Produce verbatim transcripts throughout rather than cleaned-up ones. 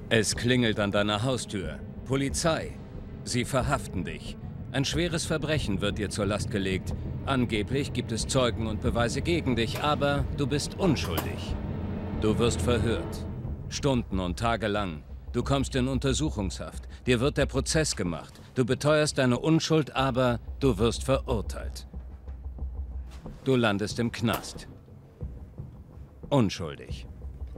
Es klingelt an deiner Haustür. Polizei. Sie verhaften dich. Ein schweres Verbrechen wird dir zur Last gelegt. Angeblich gibt es Zeugen und Beweise gegen dich, aber du bist unschuldig. Du wirst verhört. Stunden und Tage lang. Du kommst in Untersuchungshaft. Dir wird der Prozess gemacht. Du beteuerst deine Unschuld, aber du wirst verurteilt. Du landest im Knast. Unschuldig.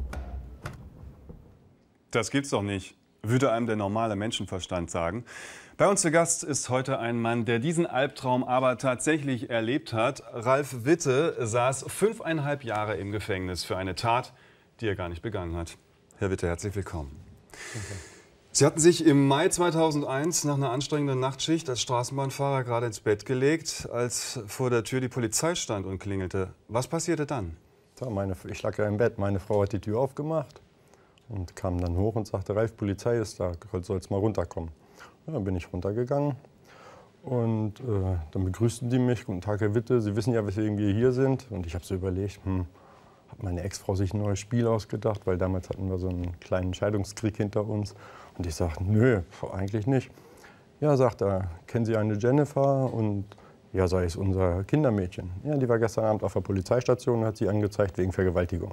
Das gibt's doch nicht, würde einem der normale Menschenverstand sagen. Bei uns zu Gast ist heute ein Mann, der diesen Albtraum aber tatsächlich erlebt hat. Ralf Witte saß fünfeinhalb Jahre im Gefängnis für eine Tat, die er gar nicht begangen hat. Herr Witte, herzlich willkommen. Okay. Sie hatten sich im Mai zweitausendeins nach einer anstrengenden Nachtschicht als Straßenbahnfahrer gerade ins Bett gelegt, als vor der Tür die Polizei stand und klingelte. Was passierte dann? Ja, meine, ich lag ja im Bett, meine Frau hat die Tür aufgemacht und kam dann hoch und sagte, Ralf, Polizei ist da, sollst mal runterkommen. Ja, dann bin ich runtergegangen und äh, dann begrüßten die mich. Guten Tag, Herr Witte, Sie wissen ja, weswegen wir hier sind. Und ich habe so überlegt, hm, hat meine Ex-Frau sich ein neues Spiel ausgedacht, weil damals hatten wir so einen kleinen Scheidungskrieg hinter uns. Und ich sagte, nö, eigentlich nicht. Ja, sagt er, kennen Sie eine Jennifer? Und ja, sei es unser Kindermädchen. Ja, die war gestern Abend auf der Polizeistation und hat sie angezeigt wegen Vergewaltigung.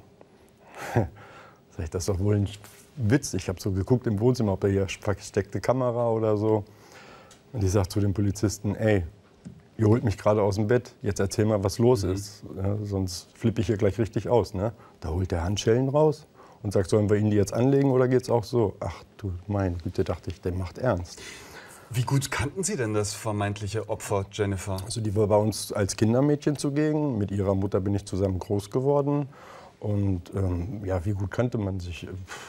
Sag ich, das ist doch wohl ein Witz. Ich habe so geguckt im Wohnzimmer, ob da hier versteckte Kamera oder so. Und ich sage zu dem Polizisten, ey, ihr holt mich gerade aus dem Bett, jetzt erzähl mal, was los mhm. ist. Ja, sonst flippe ich hier gleich richtig aus. Ne? Da holt der Handschellen raus und sagt, sollen wir Ihnen die jetzt anlegen oder geht's auch so? Ach du meine Güte, dachte ich, der macht ernst. Wie gut kannten Sie denn das vermeintliche Opfer, Jennifer? Also die war bei uns als Kindermädchen zugegen. Mit ihrer Mutter bin ich zusammen groß geworden. Und ähm, ja, wie gut kannte man sich?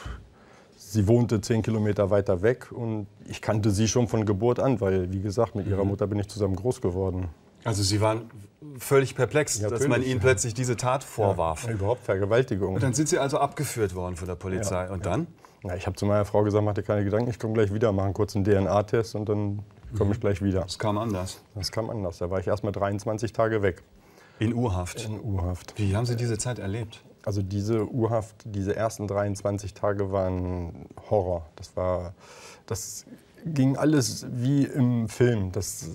Sie wohnte zehn Kilometer weiter weg und ich kannte sie schon von Geburt an, weil, wie gesagt, mit ihrer Mutter bin ich zusammen groß geworden. Also Sie waren völlig perplex, ja, dass man Ihnen plötzlich diese Tat vorwarf. Ja, überhaupt Vergewaltigung. Und dann sind Sie also abgeführt worden von der Polizei. Ja, und dann? Ja, ich habe zu meiner Frau gesagt, mach dir keine Gedanken, ich komme gleich wieder, mache kurz einen D N A-Test und dann komme ich gleich wieder. Das kam anders? Das kam anders. Da war ich erst mal dreiundzwanzig Tage weg. In U-Haft? In U-Haft. Wie haben Sie diese Zeit erlebt? Also diese U-Haft, diese ersten dreiundzwanzig Tage waren Horror. Das war, das ging alles wie im Film. Das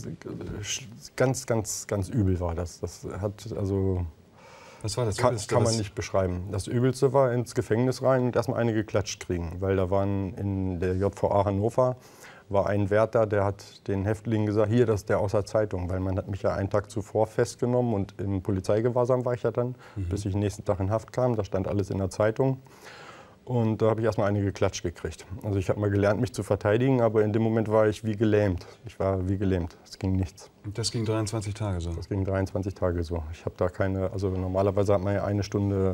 ganz, ganz, ganz übel war das. Das hat also. Was war das kann, Übelste? Kann man nicht beschreiben. Das Übelste war ins Gefängnis rein und erstmal eine geklatscht kriegen, weil da waren in der J V A Hannover war ein Wärter, der hat den Häftlingen gesagt, hier, das ist der aus der Zeitung, weil man hat mich ja einen Tag zuvor festgenommen und im Polizeigewahrsam war ich ja dann, mhm. bis ich nächsten Tag in Haft kam. Da stand alles in der Zeitung und da habe ich erstmal eine geklatscht gekriegt. Also ich habe mal gelernt, mich zu verteidigen, aber in dem Moment war ich wie gelähmt. Ich war wie gelähmt. Es ging nichts. Und das ging dreiundzwanzig Tage so? Das ging dreiundzwanzig Tage so. Ich habe da keine, also normalerweise hat man ja eine Stunde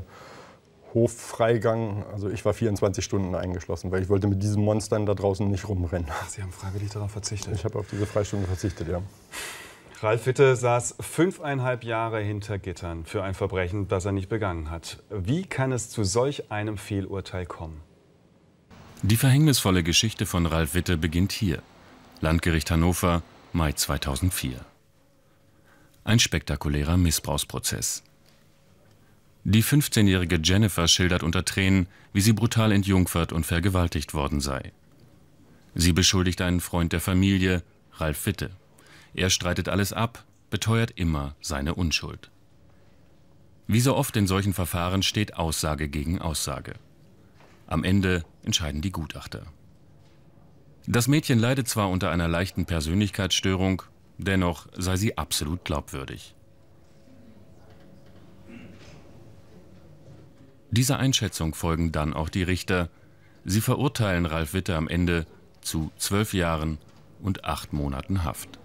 Hoffreigang, also ich war vierundzwanzig Stunden eingeschlossen, weil ich wollte mit diesen Monstern da draußen nicht rumrennen. Ach, Sie haben freiwillig darauf verzichtet? Ich habe auf diese Freistunde verzichtet, ja. Ralf Witte saß fünfeinhalb Jahre hinter Gittern für ein Verbrechen, das er nicht begangen hat. Wie kann es zu solch einem Fehlurteil kommen? Die verhängnisvolle Geschichte von Ralf Witte beginnt hier. Landgericht Hannover, Mai zweitausendvier. Ein spektakulärer Missbrauchsprozess. Die fünfzehnjährige Jennifer schildert unter Tränen, wie sie brutal entjungfert und vergewaltigt worden sei. Sie beschuldigt einen Freund der Familie, Ralf Witte. Er streitet alles ab, beteuert immer seine Unschuld. Wie so oft in solchen Verfahren steht Aussage gegen Aussage. Am Ende entscheiden die Gutachter. Das Mädchen leidet zwar unter einer leichten Persönlichkeitsstörung, dennoch sei sie absolut glaubwürdig. Dieser Einschätzung folgen dann auch die Richter. Sie verurteilen Ralf Witte am Ende zu zwölf Jahren und acht Monaten Haft.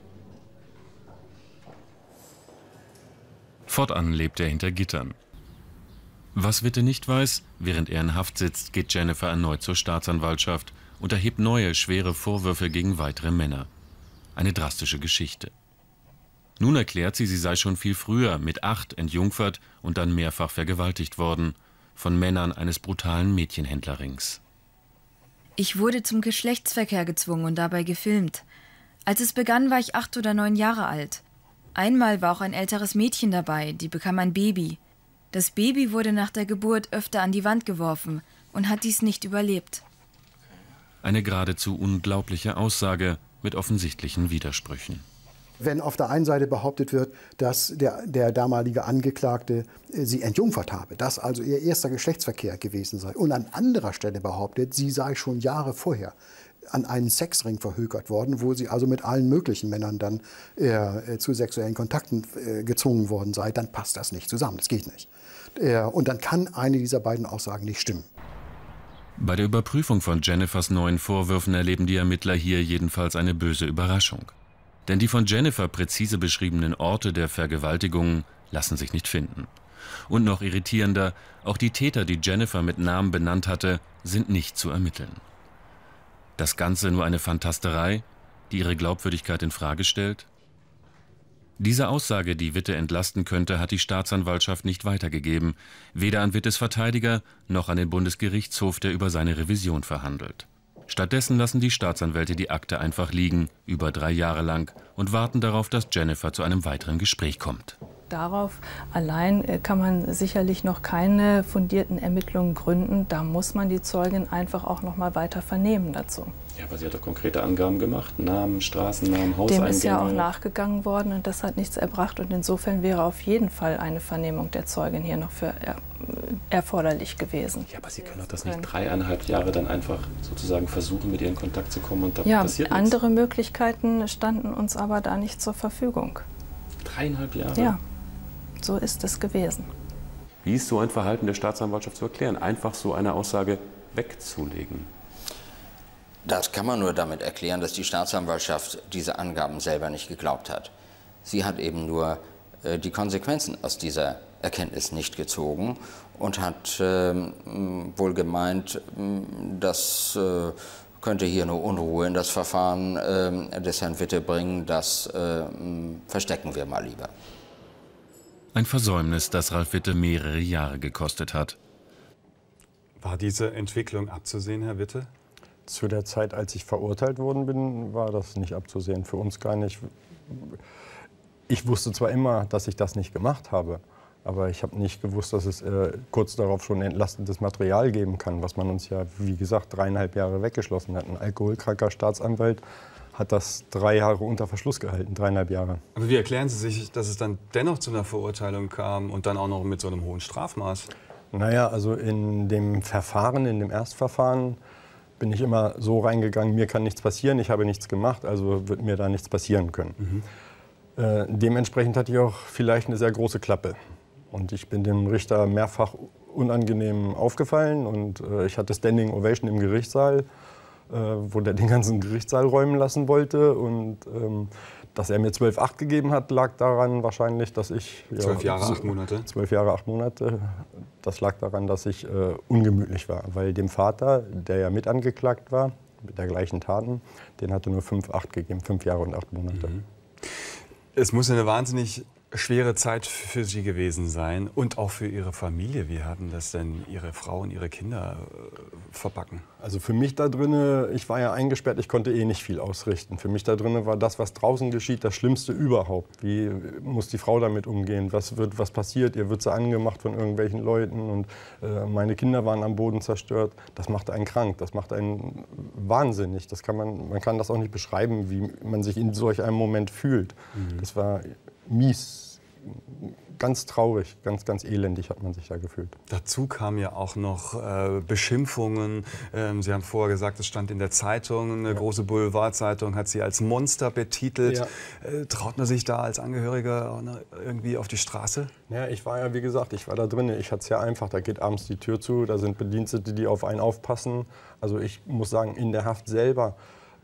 Fortan lebt er hinter Gittern. Was Witte nicht weiß, während er in Haft sitzt, geht Jennifer erneut zur Staatsanwaltschaft und erhebt neue, schwere Vorwürfe gegen weitere Männer. Eine drastische Geschichte. Nun erklärt sie, sie sei schon viel früher mit acht entjungfert und dann mehrfach vergewaltigt worden. Von Männern eines brutalen Mädchenhändlerrings. Ich wurde zum Geschlechtsverkehr gezwungen und dabei gefilmt. Als es begann, war ich acht oder neun Jahre alt. Einmal war auch ein älteres Mädchen dabei, die bekam ein Baby. Das Baby wurde nach der Geburt öfter an die Wand geworfen und hat dies nicht überlebt. Eine geradezu unglaubliche Aussage mit offensichtlichen Widersprüchen. Wenn auf der einen Seite behauptet wird, dass der, der damalige Angeklagte äh, sie entjungfert habe, dass also ihr erster Geschlechtsverkehr gewesen sei, und an anderer Stelle behauptet, sie sei schon Jahre vorher an einen Sexring verhökert worden, wo sie also mit allen möglichen Männern dann äh, zu sexuellen Kontakten äh, gezwungen worden sei, dann passt das nicht zusammen, das geht nicht. Äh, und dann kann eine dieser beiden Aussagen nicht stimmen. Bei der Überprüfung von Jennifers neuen Vorwürfen erleben die Ermittler hier jedenfalls eine böse Überraschung. Denn die von Jennifer präzise beschriebenen Orte der Vergewaltigungen lassen sich nicht finden. Und noch irritierender, auch die Täter, die Jennifer mit Namen benannt hatte, sind nicht zu ermitteln. Das Ganze nur eine Fantasterei, die ihre Glaubwürdigkeit in Frage stellt? Diese Aussage, die Witte entlasten könnte, hat die Staatsanwaltschaft nicht weitergegeben, weder an Wittes Verteidiger noch an den Bundesgerichtshof, der über seine Revision verhandelt. Stattdessen lassen die Staatsanwälte die Akte einfach liegen, über drei Jahre lang, und warten darauf, dass Jennifer zu einem weiteren Gespräch kommt. Darauf allein kann man sicherlich noch keine fundierten Ermittlungen gründen. Da muss man die Zeugin einfach auch noch mal weiter vernehmen dazu. Ja, aber sie hat doch konkrete Angaben gemacht, Namen, Straßennamen, Hauseingänge. Dem ist ja auch nachgegangen worden und das hat nichts erbracht. Und insofern wäre auf jeden Fall eine Vernehmung der Zeugin hier noch für er, erforderlich gewesen. Ja, aber Sie können doch das nicht dreieinhalb Jahre dann einfach sozusagen versuchen, mit ihr in Kontakt zu kommen und da ja, passiert nichts. Andere Möglichkeiten standen uns aber da nicht zur Verfügung. Dreieinhalb Jahre? Ja, so ist es gewesen. Wie ist so ein Verhalten der Staatsanwaltschaft zu erklären, einfach so eine Aussage wegzulegen? Das kann man nur damit erklären, dass die Staatsanwaltschaft diese Angaben selber nicht geglaubt hat. Sie hat eben nur äh, die Konsequenzen aus dieser Erkenntnis nicht gezogen und hat äh, wohl gemeint, das äh, könnte hier nur Unruhe in das Verfahren äh, des Herrn Witte bringen, das äh, verstecken wir mal lieber. Ein Versäumnis, das Ralf Witte mehrere Jahre gekostet hat. War diese Entwicklung abzusehen, Herr Witte? Zu der Zeit, als ich verurteilt worden bin, war das nicht abzusehen. Für uns gar nicht. Ich wusste zwar immer, dass ich das nicht gemacht habe, aber ich habe nicht gewusst, dass es äh, kurz darauf schon entlastendes Material geben kann, was man uns ja, wie gesagt, dreieinhalb Jahre weggeschlossen hat. Ein alkoholkranker Staatsanwalt hat das drei Jahre unter Verschluss gehalten, dreieinhalb Jahre. Aber wie erklären Sie sich, dass es dann dennoch zu einer Verurteilung kam und dann auch noch mit so einem hohen Strafmaß? Naja, also in dem Verfahren, in dem Erstverfahren, bin ich immer so reingegangen, mir kann nichts passieren, ich habe nichts gemacht, also wird mir da nichts passieren können. Mhm. Äh, dementsprechend hatte ich auch vielleicht eine sehr große Klappe. Und ich bin dem Richter mehrfach unangenehm aufgefallen und äh, ich hatte Standing Ovation im Gerichtssaal, äh, wo der den ganzen Gerichtssaal räumen lassen wollte. Und ähm, dass er mir zwölf Komma acht gegeben hat, lag daran wahrscheinlich, dass ich... Ja, zwölf Jahre, acht Monate? Zwölf Jahre, acht Monate. Das lag daran, dass ich äh, ungemütlich war. Weil dem Vater, der ja mit angeklagt war, mit der gleichen Taten, den hatte nur fünf Komma acht gegeben, fünf Jahre und acht Monate. Mhm. Es muss eine wahnsinnig schwere Zeit für Sie gewesen sein und auch für Ihre Familie. Wie haben das denn Ihre Frau und Ihre Kinder äh, verbacken? Also für mich da drinnen, ich war ja eingesperrt, ich konnte eh nicht viel ausrichten. Für mich da drinnen war das, was draußen geschieht, das Schlimmste überhaupt. Wie muss die Frau damit umgehen? Was wird, was passiert? Ihr wird sie angemacht von irgendwelchen Leuten und äh, meine Kinder waren am Boden zerstört. Das macht einen krank, das macht einen wahnsinnig. Das kann man, man kann das auch nicht beschreiben, wie man sich in solch einem Moment fühlt. Mhm. Das war mies, ganz traurig, ganz, ganz elendig hat man sich da gefühlt. Dazu kamen ja auch noch äh, Beschimpfungen. Ähm, Sie haben vorher gesagt, es stand in der Zeitung, eine ja. große Boulevardzeitung hat Sie als Monster betitelt. Ja. Äh, traut man sich da als Angehöriger irgendwie auf die Straße? Ja, ich war ja, wie gesagt, ich war da drin. Ich hatte es ja einfach. Da geht abends die Tür zu, da sind Bedienstete, die auf einen aufpassen. Also ich muss sagen, in der Haft selber,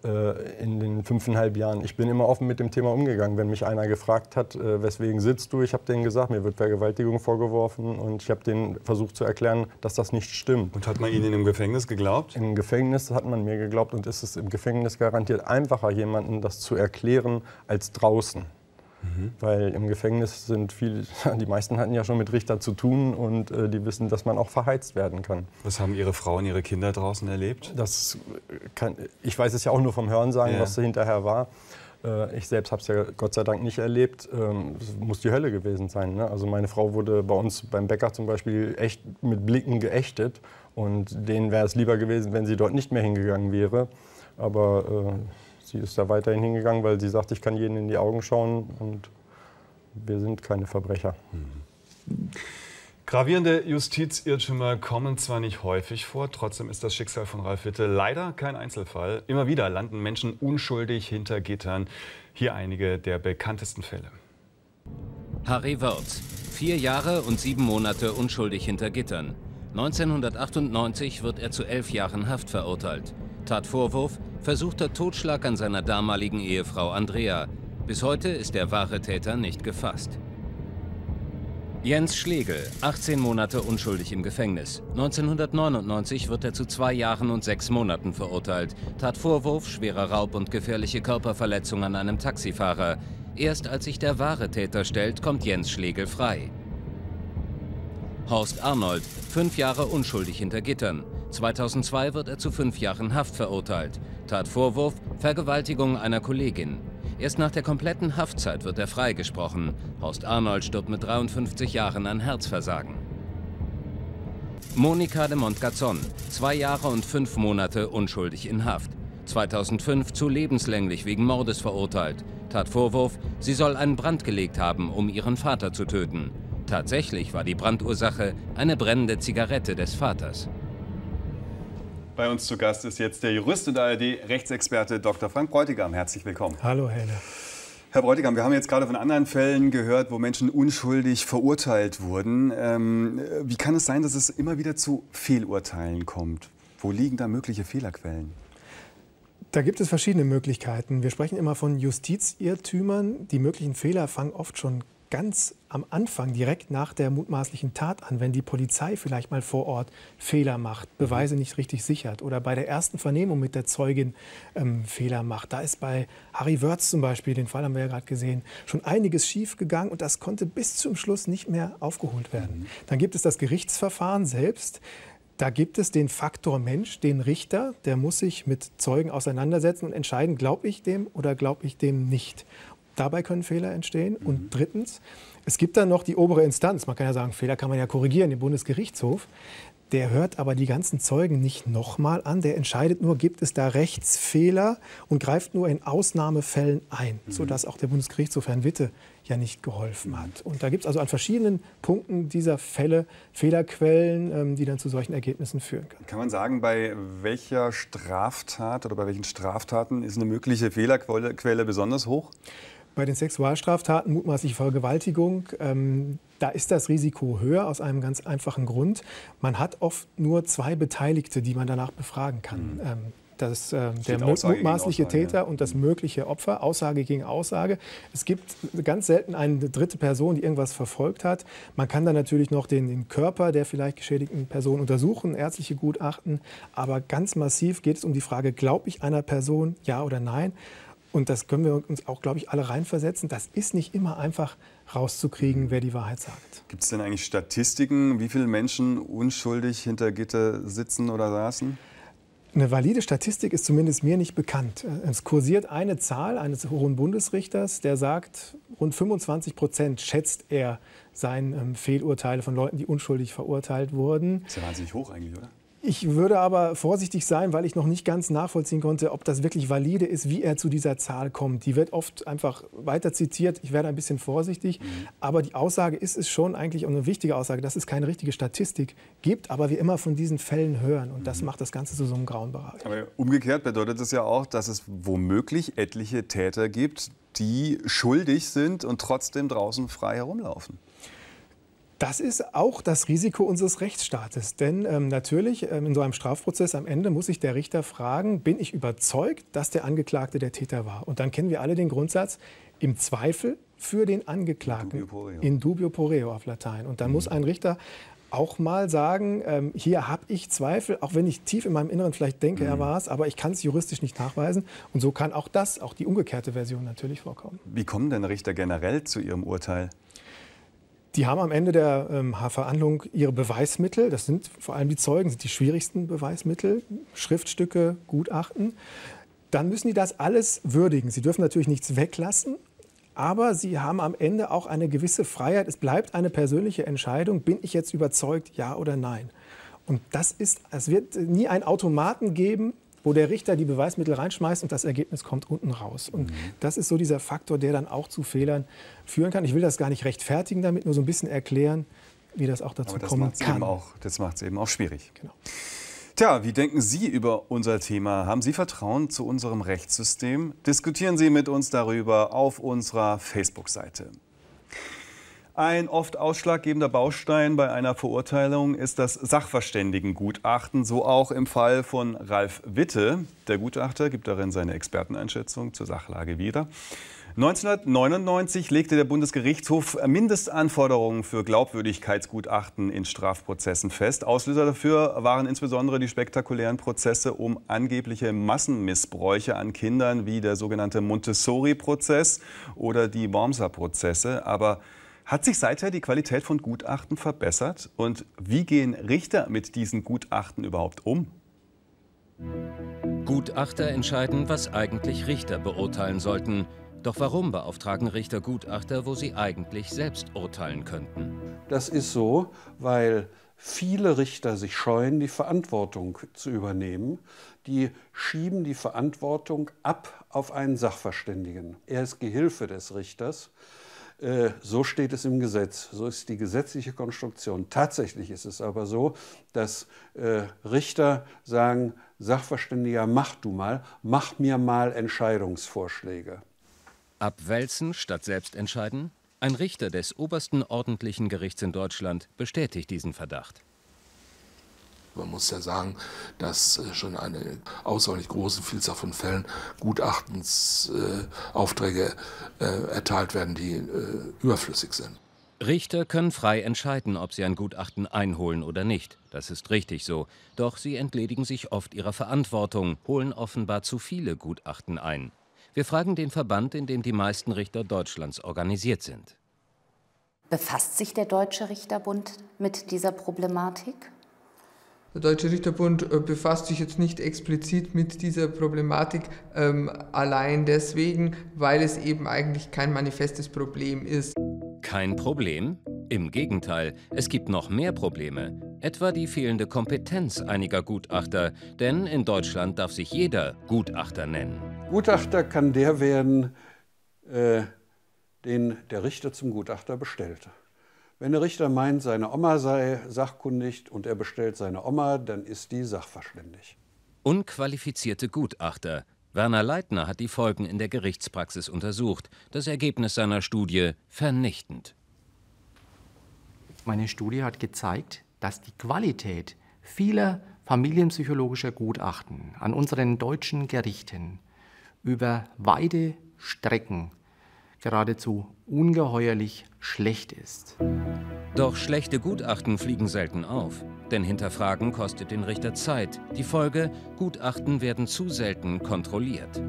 in den fünfeinhalb Jahren. Ich bin immer offen mit dem Thema umgegangen. Wenn mich einer gefragt hat, weswegen sitzt du, ich habe denen gesagt, mir wird Vergewaltigung vorgeworfen und ich habe denen versucht zu erklären, dass das nicht stimmt. Und hat man Ihnen im Gefängnis geglaubt? Im Gefängnis hat man mir geglaubt und ist es im Gefängnis garantiert einfacher, jemandem das zu erklären, als draußen. Mhm. Weil im Gefängnis sind viele, die meisten hatten ja schon mit Richter zu tun und äh, die wissen, dass man auch verheizt werden kann. Was haben Ihre Frau und Ihre Kinder draußen erlebt? Das kann, ich weiß es ja auch nur vom Hörensagen, ja. was hinterher war. Ich selbst habe es ja Gott sei Dank nicht erlebt. Es muss die Hölle gewesen sein. Ne? Also meine Frau wurde bei uns beim Bäcker zum Beispiel echt mit Blicken geächtet. Und denen wäre es lieber gewesen, wenn sie dort nicht mehr hingegangen wäre. Aber äh, sie ist da weiterhin hingegangen, weil sie sagt, ich kann jedem in die Augen schauen und wir sind keine Verbrecher. Mhm. Gravierende Justizirrtümer kommen zwar nicht häufig vor, trotzdem ist das Schicksal von Ralf Witte leider kein Einzelfall. Immer wieder landen Menschen unschuldig hinter Gittern. Hier einige der bekanntesten Fälle. Harry Wörz, vier Jahre und sieben Monate unschuldig hinter Gittern. neunzehnhundertachtundneunzig wird er zu elf Jahren Haft verurteilt. Tatvorwurf: versuchter Totschlag an seiner damaligen Ehefrau Andrea. Bis heute ist der wahre Täter nicht gefasst. Jens Schlegel, achtzehn Monate unschuldig im Gefängnis. neunzehnhundertneunundneunzig wird er zu zwei Jahren und sechs Monaten verurteilt. Tatvorwurf: schwerer Raub und gefährliche Körperverletzung an einem Taxifahrer. Erst als sich der wahre Täter stellt, kommt Jens Schlegel frei. Horst Arnold, fünf Jahre unschuldig hinter Gittern. zweitausendzwei wird er zu fünf Jahren Haft verurteilt. Tatvorwurf: Vergewaltigung einer Kollegin. Erst nach der kompletten Haftzeit wird er freigesprochen. Horst Arnold stirbt mit dreiundfünfzig Jahren an Herzversagen. Monika de Montgazon, zwei Jahre und fünf Monate unschuldig in Haft. zweitausendfünf zu lebenslänglich wegen Mordes verurteilt. Tatvorwurf: sie soll einen Brand gelegt haben, um ihren Vater zu töten. Tatsächlich war die Brandursache eine brennende Zigarette des Vaters. Bei uns zu Gast ist jetzt der Jurist und A R D-Rechtsexperte Doktor Frank Bräutigam. Herzlich willkommen. Hallo, Helle. Herr Bräutigam, wir haben jetzt gerade von anderen Fällen gehört, wo Menschen unschuldig verurteilt wurden. Ähm, wie kann es sein, dass es immer wieder zu Fehlurteilen kommt? Wo liegen da mögliche Fehlerquellen? Da gibt es verschiedene Möglichkeiten. Wir sprechen immer von Justizirrtümern. Die möglichen Fehler fangen oft schon ganz am Anfang, direkt nach der mutmaßlichen Tat an, wenn die Polizei vielleicht mal vor Ort Fehler macht, Beweise nicht richtig sichert oder bei der ersten Vernehmung mit der Zeugin ähm, Fehler macht. Da ist bei Harry Wörz zum Beispiel, den Fall haben wir ja gerade gesehen, schon einiges schief gegangen und das konnte bis zum Schluss nicht mehr aufgeholt werden. Mhm. Dann gibt es das Gerichtsverfahren selbst. Da gibt es den Faktor Mensch, den Richter, der muss sich mit Zeugen auseinandersetzen und entscheiden, glaube ich dem oder glaube ich dem nicht. Dabei können Fehler entstehen. Mhm. Und drittens, es gibt dann noch die obere Instanz. Man kann ja sagen, Fehler kann man ja korrigieren, den Bundesgerichtshof. Der hört aber die ganzen Zeugen nicht nochmal an. Der entscheidet nur, gibt es da Rechtsfehler und greift nur in Ausnahmefällen ein, mhm. sodass auch der Bundesgerichtshof Herrn Witte ja nicht geholfen hat. Und da gibt es also an verschiedenen Punkten dieser Fälle Fehlerquellen, die dann zu solchen Ergebnissen führen können. Kann man sagen, bei welcher Straftat oder bei welchen Straftaten ist eine mögliche Fehlerquelle besonders hoch? Bei den Sexualstraftaten, mutmaßliche Vergewaltigung, ähm, da ist das Risiko höher aus einem ganz einfachen Grund. Man hat oft nur zwei Beteiligte, die man danach befragen kann. Mhm. Ähm, das, äh, der mutmaßliche Täter und das mögliche Opfer, Aussage gegen Aussage. Es gibt ganz selten eine dritte Person, die irgendwas verfolgt hat. Man kann dann natürlich noch den, den Körper der vielleicht geschädigten Person untersuchen, ärztliche Gutachten. Aber ganz massiv geht es um die Frage, glaube ich einer Person, ja oder nein? Und das können wir uns auch, glaube ich, alle reinversetzen. Das ist nicht immer einfach rauszukriegen, wer die Wahrheit sagt. Gibt es denn eigentlich Statistiken, wie viele Menschen unschuldig hinter Gitter sitzen oder saßen? Eine valide Statistik ist zumindest mir nicht bekannt. Es kursiert eine Zahl eines Hohen Bundesrichters, der sagt, rund fünfundzwanzig Prozent schätzt er seien ähm, Fehlurteile von Leuten, die unschuldig verurteilt wurden. Das ist ja wahnsinnig hoch eigentlich, oder? Ich würde aber vorsichtig sein, weil ich noch nicht ganz nachvollziehen konnte, ob das wirklich valide ist, wie er zu dieser Zahl kommt. Die wird oft einfach weiter zitiert. Ich werde ein bisschen vorsichtig. Mhm. Aber die Aussage ist es schon eigentlich eine wichtige Aussage, dass es keine richtige Statistik gibt, aber wir immer von diesen Fällen hören. Und das mhm. macht das Ganze zu so einem grauen Bereich. Aber umgekehrt bedeutet es ja auch, dass es womöglich etliche Täter gibt, die schuldig sind und trotzdem draußen frei herumlaufen. Das ist auch das Risiko unseres Rechtsstaates. Denn ähm, natürlich, ähm, in so einem Strafprozess am Ende muss sich der Richter fragen, bin ich überzeugt, dass der Angeklagte der Täter war? Und dann kennen wir alle den Grundsatz, im Zweifel für den Angeklagten. In dubio pro reo, in dubio pro reo auf Latein. Und dann mhm. muss ein Richter auch mal sagen, ähm, hier habe ich Zweifel, auch wenn ich tief in meinem Inneren vielleicht denke, mhm. er war es, aber ich kann es juristisch nicht nachweisen. Und so kann auch das, auch die umgekehrte Version natürlich vorkommen. Wie kommen denn Richter generell zu ihrem Urteil? Die haben am Ende der ähm, Verhandlung ihre Beweismittel, das sind vor allem die Zeugen, sind die schwierigsten Beweismittel, Schriftstücke, Gutachten. dann müssen die das alles würdigen. Sie dürfen natürlich nichts weglassen, aber sie haben am Ende auch eine gewisse Freiheit. Es bleibt eine persönliche Entscheidung, bin ich jetzt überzeugt, ja oder nein. Und das ist, es wird nie einen Automaten geben, wo der Richter die Beweismittel reinschmeißt und das Ergebnis kommt unten raus. Und mhm. das ist so dieser Faktor, der dann auch zu Fehlern führen kann. Ich will das gar nicht rechtfertigen damit, nur so ein bisschen erklären, wie das auch dazu Aber das kommen macht's kann. Eben auch, das macht es eben auch schwierig. Genau. Tja, wie denken Sie über unser Thema? Haben Sie Vertrauen zu unserem Rechtssystem? Diskutieren Sie mit uns darüber auf unserer Facebook-Seite. Ein oft ausschlaggebender Baustein bei einer Verurteilung ist das Sachverständigengutachten, so auch im Fall von Ralf Witte. Der Gutachter gibt darin seine Experteneinschätzung zur Sachlage wieder. neunzehnhundertneunundneunzig legte der Bundesgerichtshof Mindestanforderungen für Glaubwürdigkeitsgutachten in Strafprozessen fest. Auslöser dafür waren insbesondere die spektakulären Prozesse um angebliche Massenmissbräuche an Kindern, wie der sogenannte Montessori-Prozess oder die Wormser-Prozesse. Aber hat sich seither die Qualität von Gutachten verbessert? Und wie gehen Richter mit diesen Gutachten überhaupt um? Gutachter entscheiden, was eigentlich Richter beurteilen sollten. Doch warum beauftragen Richter Gutachter, wo sie eigentlich selbst urteilen könnten? Das ist so, weil viele Richter sich scheuen, die Verantwortung zu übernehmen. Die schieben die Verantwortung ab auf einen Sachverständigen. Er ist Gehilfe des Richters. So steht es im Gesetz, so ist die gesetzliche Konstruktion. Tatsächlich ist es aber so, dass äh, Richter sagen, Sachverständiger, mach du mal, mach mir mal Entscheidungsvorschläge. Abwälzen statt selbst entscheiden? Ein Richter des obersten ordentlichen Gerichts in Deutschland bestätigt diesen Verdacht. Man muss ja sagen, dass schon eine außerordentlich große Vielzahl von Fällen Gutachtensaufträge äh, äh, erteilt werden, die äh, überflüssig sind. Richter können frei entscheiden, ob sie ein Gutachten einholen oder nicht. Das ist richtig so. Doch sie entledigen sich oft ihrer Verantwortung, holen offenbar zu viele Gutachten ein. Wir fragen den Verband, in dem die meisten Richter Deutschlands organisiert sind. Befasst sich der Deutsche Richterbund mit dieser Problematik? Der Deutsche Richterbund befasst sich jetzt nicht explizit mit dieser Problematik, ähm, allein deswegen, weil es eben eigentlich kein manifestes Problem ist. Kein Problem? Im Gegenteil, es gibt noch mehr Probleme. Etwa die fehlende Kompetenz einiger Gutachter. Denn in Deutschland darf sich jeder Gutachter nennen. Gutachter kann der werden, äh, den der Richter zum Gutachter bestellt. Wenn der Richter meint, seine Oma sei sachkundig und er bestellt seine Oma, dann ist die sachverständig. Unqualifizierte Gutachter. Werner Leitner hat die Folgen in der Gerichtspraxis untersucht. Das Ergebnis seiner Studie vernichtend. Meine Studie hat gezeigt, dass die Qualität vieler familienpsychologischer Gutachten an unseren deutschen Gerichten über weite Strecken geradezu ungeheuerlich schlecht ist. Doch schlechte Gutachten fliegen selten auf. Denn Hinterfragen kostet den Richter Zeit. Die Folge: Gutachten werden zu selten kontrolliert.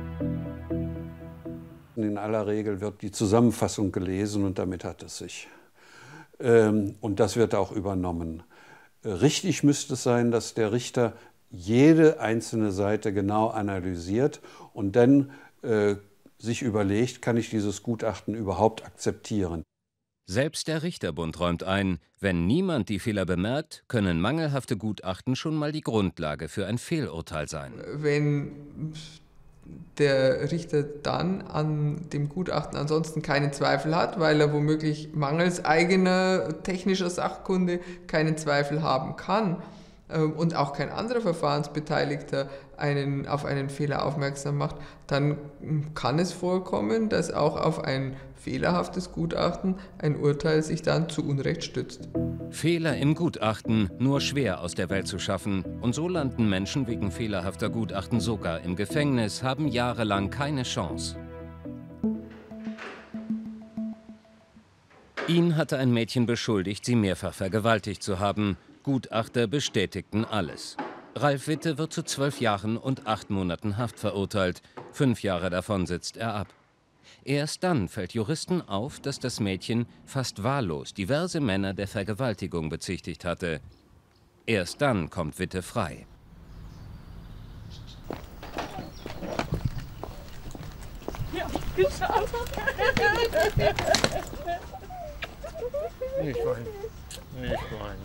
In aller Regel wird die Zusammenfassung gelesen und damit hat es sich. Ähm, und das wird auch übernommen. Richtig müsste es sein, dass der Richter jede einzelne Seite genau analysiert und dann äh, sich überlegt, kann ich dieses Gutachten überhaupt akzeptieren. Selbst der Richterbund räumt ein, wenn niemand die Fehler bemerkt, können mangelhafte Gutachten schon mal die Grundlage für ein Fehlurteil sein. Wenn der Richter dann an dem Gutachten ansonsten keinen Zweifel hat, weil er womöglich mangels eigener technischer Sachkunde keinen Zweifel haben kann, und auch kein anderer Verfahrensbeteiligter einen, auf einen Fehler aufmerksam macht, dann kann es vorkommen, dass auch auf ein fehlerhaftes Gutachten ein Urteil sich dann zu Unrecht stützt. Fehler im Gutachten nur schwer aus der Welt zu schaffen. Und so landen Menschen wegen fehlerhafter Gutachten sogar im Gefängnis, haben jahrelang keine Chance. Ihn hatte ein Mädchen beschuldigt, sie mehrfach vergewaltigt zu haben. Gutachter bestätigten alles. Ralf Witte wird zu zwölf Jahren und acht Monaten Haft verurteilt. Fünf Jahre davon sitzt er ab. Erst dann fällt Juristen auf, dass das Mädchen fast wahllos diverse Männer der Vergewaltigung bezichtigt hatte. Erst dann kommt Witte frei. geschaut. Nicht weinen. Nicht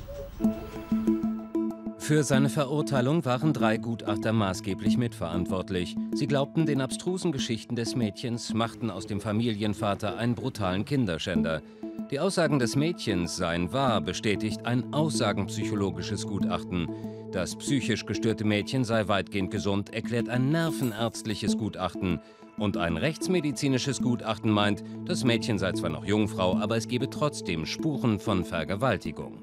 weinen. Für seine Verurteilung waren drei Gutachter maßgeblich mitverantwortlich. Sie glaubten den abstrusen Geschichten des Mädchens, machten aus dem Familienvater einen brutalen Kinderschänder. Die Aussagen des Mädchens seien wahr, bestätigt ein aussagenpsychologisches Gutachten. Das psychisch gestörte Mädchen sei weitgehend gesund, erklärt ein nervenärztliches Gutachten. Und ein rechtsmedizinisches Gutachten meint, das Mädchen sei zwar noch Jungfrau, aber es gebe trotzdem Spuren von Vergewaltigung.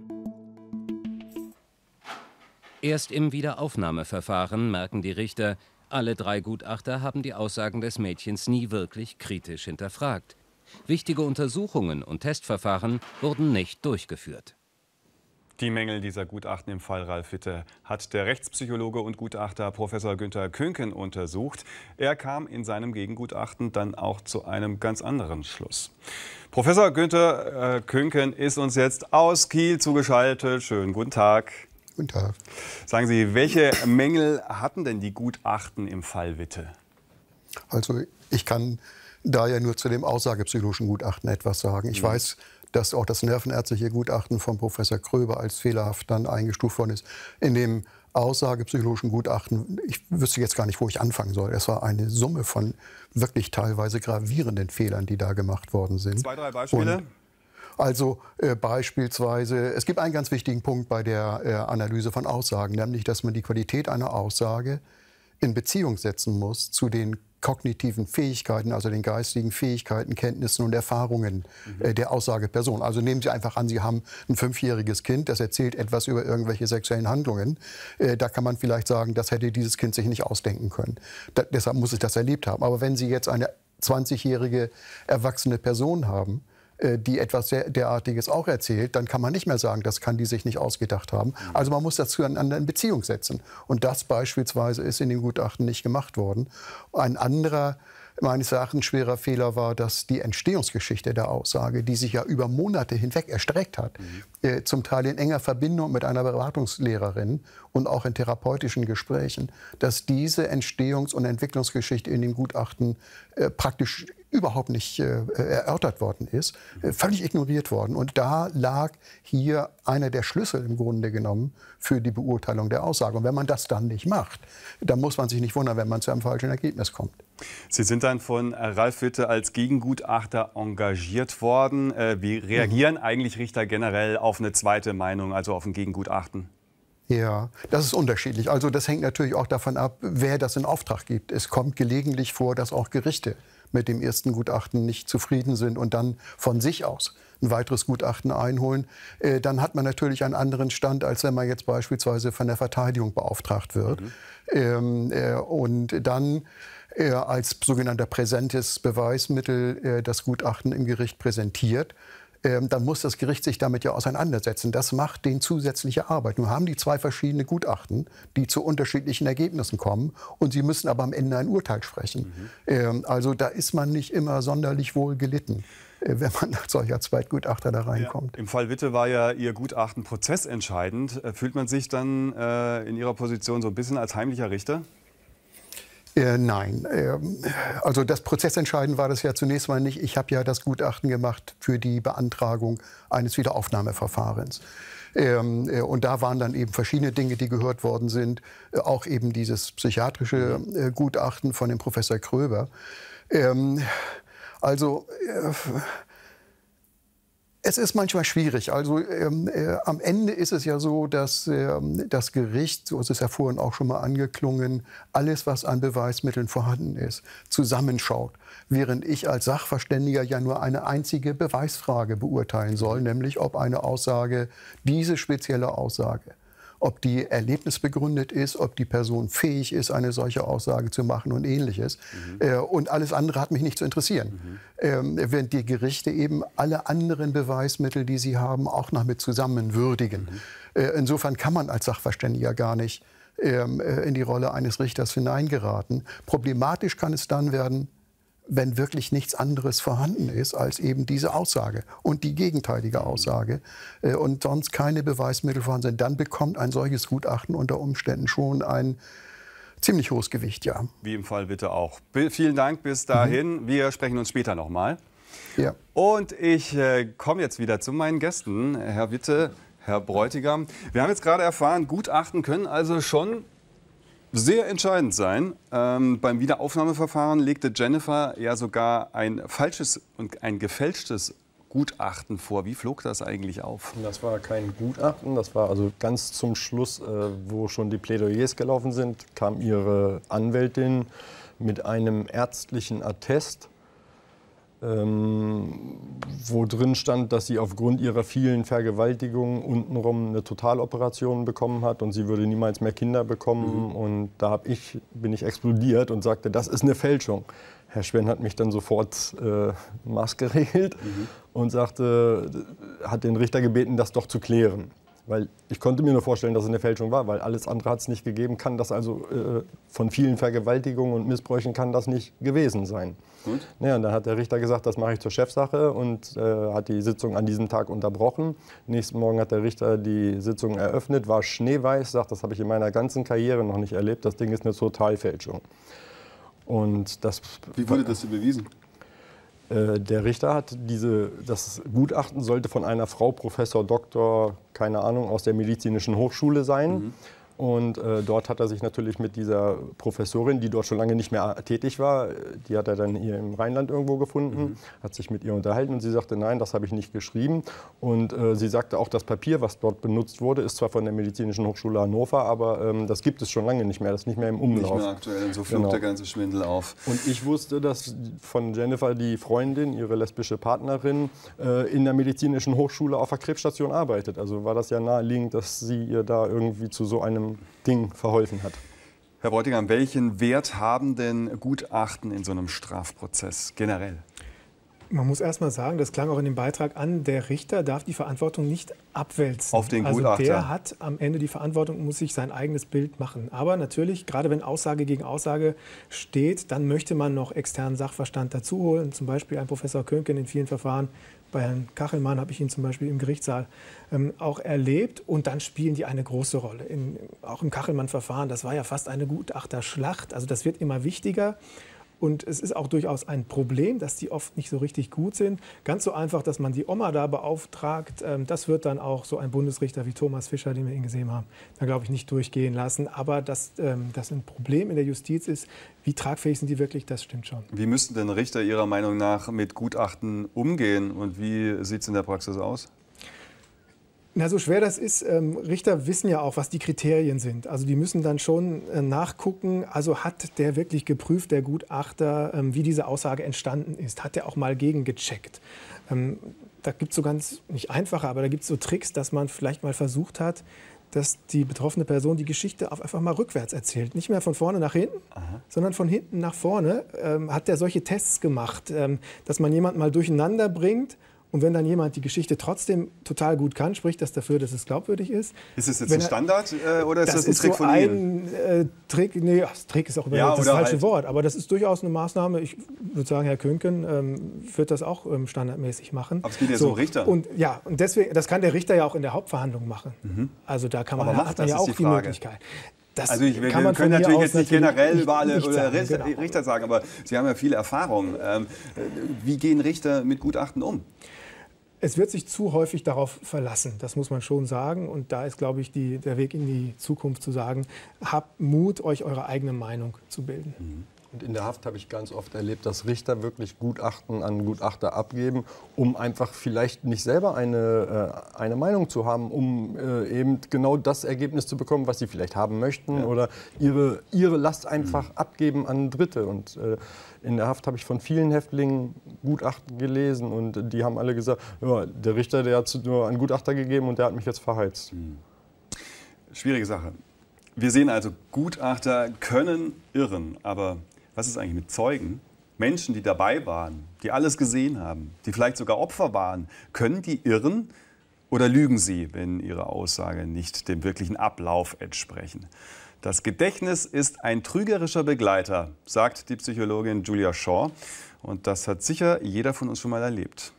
Erst im Wiederaufnahmeverfahren merken die Richter, alle drei Gutachter haben die Aussagen des Mädchens nie wirklich kritisch hinterfragt. Wichtige Untersuchungen und Testverfahren wurden nicht durchgeführt. Die Mängel dieser Gutachten im Fall Ralf Witte hat der Rechtspsychologe und Gutachter Professor Günther Könken untersucht. Er kam in seinem Gegengutachten dann auch zu einem ganz anderen Schluss. Professor Günther äh, Könken ist uns jetzt aus Kiel zugeschaltet. Schönen guten Tag. Guten Tag. Sagen Sie, welche Mängel hatten denn die Gutachten im Fall Witte? Also ich kann da ja nur zu dem aussagepsychologischen Gutachten etwas sagen. Ich mhm. weiß, dass auch das nervenärztliche Gutachten von Professor Kröber als fehlerhaft dann eingestuft worden ist. In dem aussagepsychologischen Gutachten, ich wüsste jetzt gar nicht, wo ich anfangen soll. Es war eine Summe von wirklich teilweise gravierenden Fehlern, die da gemacht worden sind. Zwei, drei Beispiele? Und also äh, beispielsweise, es gibt einen ganz wichtigen Punkt bei der äh, Analyse von Aussagen, nämlich, dass man die Qualität einer Aussage in Beziehung setzen muss zu den kognitiven Fähigkeiten, also den geistigen Fähigkeiten, Kenntnissen und Erfahrungen mhm. äh, der Aussageperson. Also nehmen Sie einfach an, Sie haben ein fünfjähriges Kind, das erzählt etwas über irgendwelche sexuellen Handlungen. Äh, da kann man vielleicht sagen, das hätte dieses Kind sich nicht ausdenken können. Da, deshalb muss es das erlebt haben. Aber wenn Sie jetzt eine zwanzigjährige erwachsene Person haben, die etwas derartiges auch erzählt, dann kann man nicht mehr sagen, das kann die sich nicht ausgedacht haben. Also man muss das zueinander in Beziehung setzen. Und das beispielsweise ist in dem Gutachten nicht gemacht worden. Ein anderer, meines Erachtens schwerer Fehler war, dass die Entstehungsgeschichte der Aussage, die sich ja über Monate hinweg erstreckt hat, mhm. äh, zum Teil in enger Verbindung mit einer Beratungslehrerin und auch in therapeutischen Gesprächen, dass diese Entstehungs- und Entwicklungsgeschichte in dem Gutachten äh, praktisch überhaupt nicht äh, erörtert worden ist, äh, völlig ignoriert worden. Und da lag hier einer der Schlüssel im Grunde genommen für die Beurteilung der Aussage. Und wenn man das dann nicht macht, dann muss man sich nicht wundern, wenn man zu einem falschen Ergebnis kommt. Sie sind dann von Ralf Witte als Gegengutachter engagiert worden. Äh, wie reagieren mhm. eigentlich Richter generell auf eine zweite Meinung, also auf ein Gegengutachten? Ja, das ist unterschiedlich. Also das hängt natürlich auch davon ab, wer das in Auftrag gibt. Es kommt gelegentlich vor, dass auch Gerichte mit dem ersten Gutachten nicht zufrieden sind und dann von sich aus ein weiteres Gutachten einholen. Äh, dann hat man natürlich einen anderen Stand, als wenn man jetzt beispielsweise von der Verteidigung beauftragt wird. Mhm. Ähm, äh, und dann äh, als sogenannter präsentes Beweismittel äh, das Gutachten im Gericht präsentiert. Ähm, dann muss das Gericht sich damit ja auseinandersetzen. Das macht den zusätzliche Arbeit. Nun haben die zwei verschiedene Gutachten, die zu unterschiedlichen Ergebnissen kommen. Und sie müssen aber am Ende ein Urteil sprechen. Mhm. Ähm, also da ist man nicht immer sonderlich wohl gelitten, äh, wenn man als solcher Zweitgutachter da reinkommt. Ja, im Fall Witte war ja Ihr Gutachten prozessentscheidend. Fühlt man sich dann äh, in Ihrer Position so ein bisschen als heimlicher Richter? Äh, nein, ähm, also das Prozessentscheidend war das ja zunächst mal nicht. Ich habe ja das Gutachten gemacht für die Beantragung eines Wiederaufnahmeverfahrens. Ähm, äh, und da waren dann eben verschiedene Dinge, die gehört worden sind. Äh, auch eben dieses psychiatrische äh, Gutachten von dem Professor Kröber. Ähm, also äh, es ist manchmal schwierig. Also ähm, äh, am Ende ist es ja so, dass ähm, das Gericht, so ist es ja vorhin auch schon mal angeklungen, alles, was an Beweismitteln vorhanden ist, zusammenschaut. Während ich als Sachverständiger ja nur eine einzige Beweisfrage beurteilen soll, nämlich ob eine Aussage, diese spezielle Aussage, ob die erlebnisbegründet ist, ob die Person fähig ist, eine solche Aussage zu machen und Ähnliches. Mhm. Äh, und alles andere hat mich nicht zu interessieren. Mhm. Ähm, während die Gerichte eben alle anderen Beweismittel, die sie haben, auch noch mit zusammenwürdigen. Mhm. Äh, insofern kann man als Sachverständiger gar nicht ähm, in die Rolle eines Richters hineingeraten. Problematisch kann es dann werden, wenn wirklich nichts anderes vorhanden ist als eben diese Aussage und die gegenteilige Aussage äh, und sonst keine Beweismittel vorhanden sind, dann bekommt ein solches Gutachten unter Umständen schon ein Ziemlich hohes Gewicht, ja. Wie im Fall Witte auch. B- vielen Dank bis dahin. Mhm. Wir sprechen uns später noch mal. Ja. Und ich äh, komme jetzt wieder zu meinen Gästen, Herr Witte, Herr Bräutigam. Wir haben jetzt gerade erfahren, Gutachten können also schon sehr entscheidend sein. Ähm, beim Wiederaufnahmeverfahren legte Jennifer ja sogar ein falsches und ein gefälschtes Gutachten vor. Wie flog das eigentlich auf? Das war kein Gutachten, das war also ganz zum Schluss, äh, wo schon die Plädoyers gelaufen sind, kam ihre Anwältin mit einem ärztlichen Attest, ähm, wo drin stand, dass sie aufgrund ihrer vielen Vergewaltigungen untenrum eine Totaloperation bekommen hat und sie würde niemals mehr Kinder bekommen. Mhm. Und da hab ich, bin ich explodiert und sagte, das ist eine Fälschung. Herr Schwenn hat mich dann sofort äh, maßgeregelt mhm. und sagte, hat den Richter gebeten, das doch zu klären. Weil ich konnte mir nur vorstellen, dass es eine Fälschung war, weil alles andere hat es nicht gegeben. Kann das also äh, von vielen Vergewaltigungen und Missbräuchen kann das nicht gewesen sein. Gut. Ja, und dann hat der Richter gesagt, das mache ich zur Chefsache und äh, hat die Sitzung an diesem Tag unterbrochen. Nächsten Morgen hat der Richter die Sitzung eröffnet, war schneeweiß, sagt, das habe ich in meiner ganzen Karriere noch nicht erlebt. Das Ding ist eine Totalfälschung. Und das Wie wurde das bewiesen? Der Richter hat diese, das Gutachten sollte von einer Frau, Professor, Doktor, keine Ahnung, aus der medizinischen Hochschule sein. Mhm. Und äh, dort hat er sich natürlich mit dieser Professorin, die dort schon lange nicht mehr tätig war, die hat er dann hier im Rheinland irgendwo gefunden, mhm. hat sich mit ihr unterhalten und sie sagte, nein, das habe ich nicht geschrieben. Und äh, sie sagte auch, das Papier, was dort benutzt wurde, ist zwar von der Medizinischen Hochschule Hannover, aber ähm, das gibt es schon lange nicht mehr, das ist nicht mehr im Umlauf. Nicht mehr aktuell, und so flog genau. der ganze Schwindel auf. Und ich wusste, dass von Jennifer die Freundin, ihre lesbische Partnerin, äh, in der Medizinischen Hochschule auf der Krebsstation arbeitet. Also war das ja naheliegend, dass sie ihr da irgendwie zu so einem Ding verholfen hat. Herr Bräutigam, welchen Wert haben denn Gutachten in so einem Strafprozess generell? Man muss erst mal sagen, das klang auch in dem Beitrag an, der Richter darf die Verantwortung nicht abwälzen. Auf den also Gutachter. Der hat am Ende die Verantwortung, muss sich sein eigenes Bild machen. Aber natürlich, gerade wenn Aussage gegen Aussage steht, dann möchte man noch externen Sachverstand dazu holen. Zum Beispiel ein Professor Könken in vielen Verfahren. Bei Herrn Kachelmann habe ich ihn zum Beispiel im Gerichtssaal ähm, auch erlebt. Und dann spielen die eine große Rolle. In, auch im Kachelmann-Verfahren, das war ja fast eine Gutachterschlacht. Also das wird immer wichtiger. Und es ist auch durchaus ein Problem, dass die oft nicht so richtig gut sind. Ganz so einfach, dass man die Oma da beauftragt, ähm, das wird dann auch so ein Bundesrichter wie Thomas Fischer, den wir ihn gesehen haben, da glaube ich nicht durchgehen lassen. Aber dass ähm, das ein Problem in der Justiz ist, wie tragfähig sind die wirklich, das stimmt schon. Wie müssten denn Richter Ihrer Meinung nach mit Gutachten umgehen und wie sieht es in der Praxis aus? Na, so schwer das ist, ähm, Richter wissen ja auch, was die Kriterien sind. Also die müssen dann schon äh, nachgucken, also hat der wirklich geprüft, der Gutachter, ähm, wie diese Aussage entstanden ist. Hat der auch mal gegengecheckt. Ähm, da gibt es so ganz, nicht einfache, aber da gibt es so Tricks, dass man vielleicht mal versucht hat, dass die betroffene Person die Geschichte auf einfach mal rückwärts erzählt. Nicht mehr von vorne nach hinten, Aha. sondern von hinten nach vorne. Ähm, hat der solche Tests gemacht, ähm, dass man jemanden mal durcheinander bringt. Und wenn dann jemand die Geschichte trotzdem total gut kann, spricht das dafür, dass es glaubwürdig ist. Ist es jetzt ein Standard äh, oder ist das, das ein Trick so von Ihnen? Das ist ein äh, Trick, nee, Trick ist auch ja, das falsche halt. Wort, aber das ist durchaus eine Maßnahme. Ich würde sagen, Herr Könken ähm, wird das auch ähm, standardmäßig machen. Aber es geht ja so um Richter. Und ja, und deswegen, das kann der Richter ja auch in der Hauptverhandlung machen. Mhm. Also da kann man, aber hat man ja auch die, die Möglichkeit. Das also ich, wir können natürlich jetzt nicht generell über alle oder Richter, genau. Richter sagen, aber Sie haben ja viel Erfahrung. Ähm, wie gehen Richter mit Gutachten um? Es wird sich zu häufig darauf verlassen, das muss man schon sagen. Und da ist, glaube ich, die, der Weg in die Zukunft zu sagen, habt Mut, euch eure eigene Meinung zu bilden. Und in der Haft habe ich ganz oft erlebt, dass Richter wirklich Gutachten an Gutachter abgeben, um einfach vielleicht nicht selber eine, äh, eine Meinung zu haben, um äh, eben genau das Ergebnis zu bekommen, was sie vielleicht haben möchten, ja. oder ihre, ihre Last einfach mhm. abgeben an Dritte. Und äh, in der Haft habe ich von vielen Häftlingen Gutachten gelesen und die haben alle gesagt, ja, der Richter, der hat nur einen Gutachter gegeben und der hat mich jetzt verheizt. Mhm. Schwierige Sache. Wir sehen also, Gutachter können irren, aber was ist eigentlich mit Zeugen? Menschen, die dabei waren, die alles gesehen haben, die vielleicht sogar Opfer waren, können die irren oder lügen sie, wenn ihre Aussage nicht dem wirklichen Ablauf entsprechen? Das Gedächtnis ist ein trügerischer Begleiter, sagt die Psychologin Julia Shaw. Und das hat sicher jeder von uns schon mal erlebt.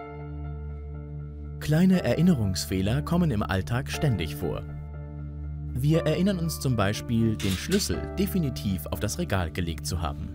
Kleine Erinnerungsfehler kommen im Alltag ständig vor. Wir erinnern uns zum Beispiel, den Schlüssel definitiv auf das Regal gelegt zu haben.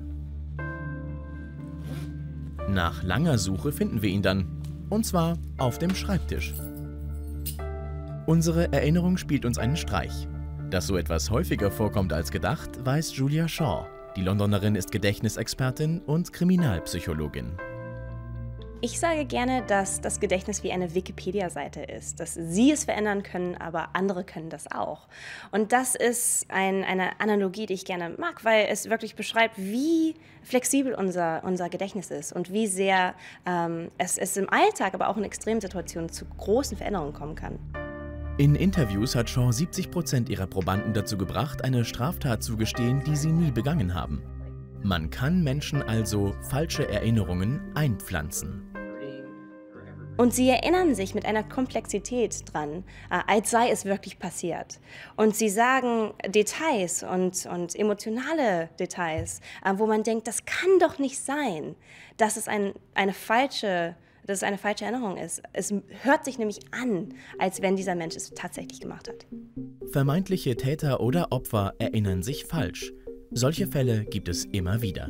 Nach langer Suche finden wir ihn dann, und zwar auf dem Schreibtisch. Unsere Erinnerung spielt uns einen Streich. Dass so etwas häufiger vorkommt als gedacht, weiß Julia Shaw. Die Londonerin ist Gedächtnisexpertin und Kriminalpsychologin. Ich sage gerne, dass das Gedächtnis wie eine Wikipedia-Seite ist, dass Sie es verändern können, aber andere können das auch. Und das ist ein, eine Analogie, die ich gerne mag, weil es wirklich beschreibt, wie flexibel unser, unser Gedächtnis ist und wie sehr ähm, es, es im Alltag, aber auch in Extremsituationen zu großen Veränderungen kommen kann. In Interviews hat Shaw siebzig Prozent ihrer Probanden dazu gebracht, eine Straftat zu gestehen, die sie nie begangen haben. Man kann Menschen also falsche Erinnerungen einpflanzen. Und sie erinnern sich mit einer Komplexität dran, äh, als sei es wirklich passiert. Und sie sagen Details und, und emotionale Details, äh, wo man denkt, das kann doch nicht sein, dass es ein, eine falsche, dass es eine falsche Erinnerung ist. Es hört sich nämlich an, als wenn dieser Mensch es tatsächlich gemacht hat. Vermeintliche Täter oder Opfer erinnern sich falsch. Solche Fälle gibt es immer wieder.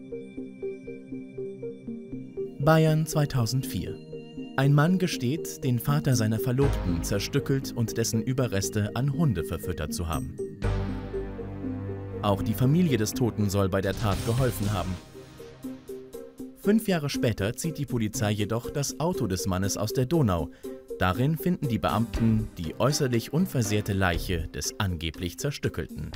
Bayern zweitausendvier. Ein Mann gesteht, den Vater seiner Verlobten zerstückelt und dessen Überreste an Hunde verfüttert zu haben. Auch die Familie des Toten soll bei der Tat geholfen haben. Fünf Jahre später zieht die Polizei jedoch das Auto des Mannes aus der Donau. Darin finden die Beamten die äußerlich unversehrte Leiche des angeblich Zerstückelten.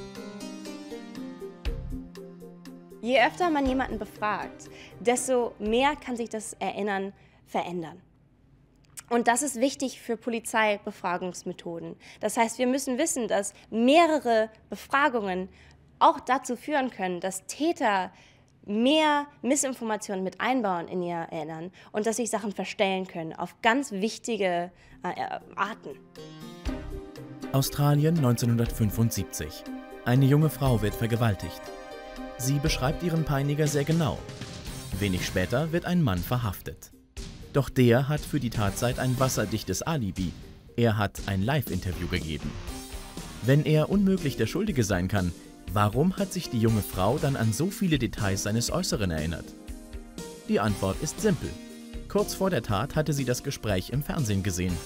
Je öfter man jemanden befragt, desto mehr kann sich das Erinnern verändern. Und das ist wichtig für Polizeibefragungsmethoden. Das heißt, wir müssen wissen, dass mehrere Befragungen auch dazu führen können, dass Täter mehr Missinformationen mit einbauen in ihr Erinnern und dass sich Sachen verstellen können auf ganz wichtige äh, Arten. Australien neunzehnhundertfünfundsiebzig. Eine junge Frau wird vergewaltigt. Sie beschreibt ihren Peiniger sehr genau. Wenig später wird ein Mann verhaftet. Doch der hat für die Tatzeit ein wasserdichtes Alibi. Er hat ein Live-Interview gegeben. Wenn er unmöglich der Schuldige sein kann, warum hat sich die junge Frau dann an so viele Details seines Äußeren erinnert? Die Antwort ist simpel. Kurz vor der Tat hatte sie das Gespräch im Fernsehen gesehen.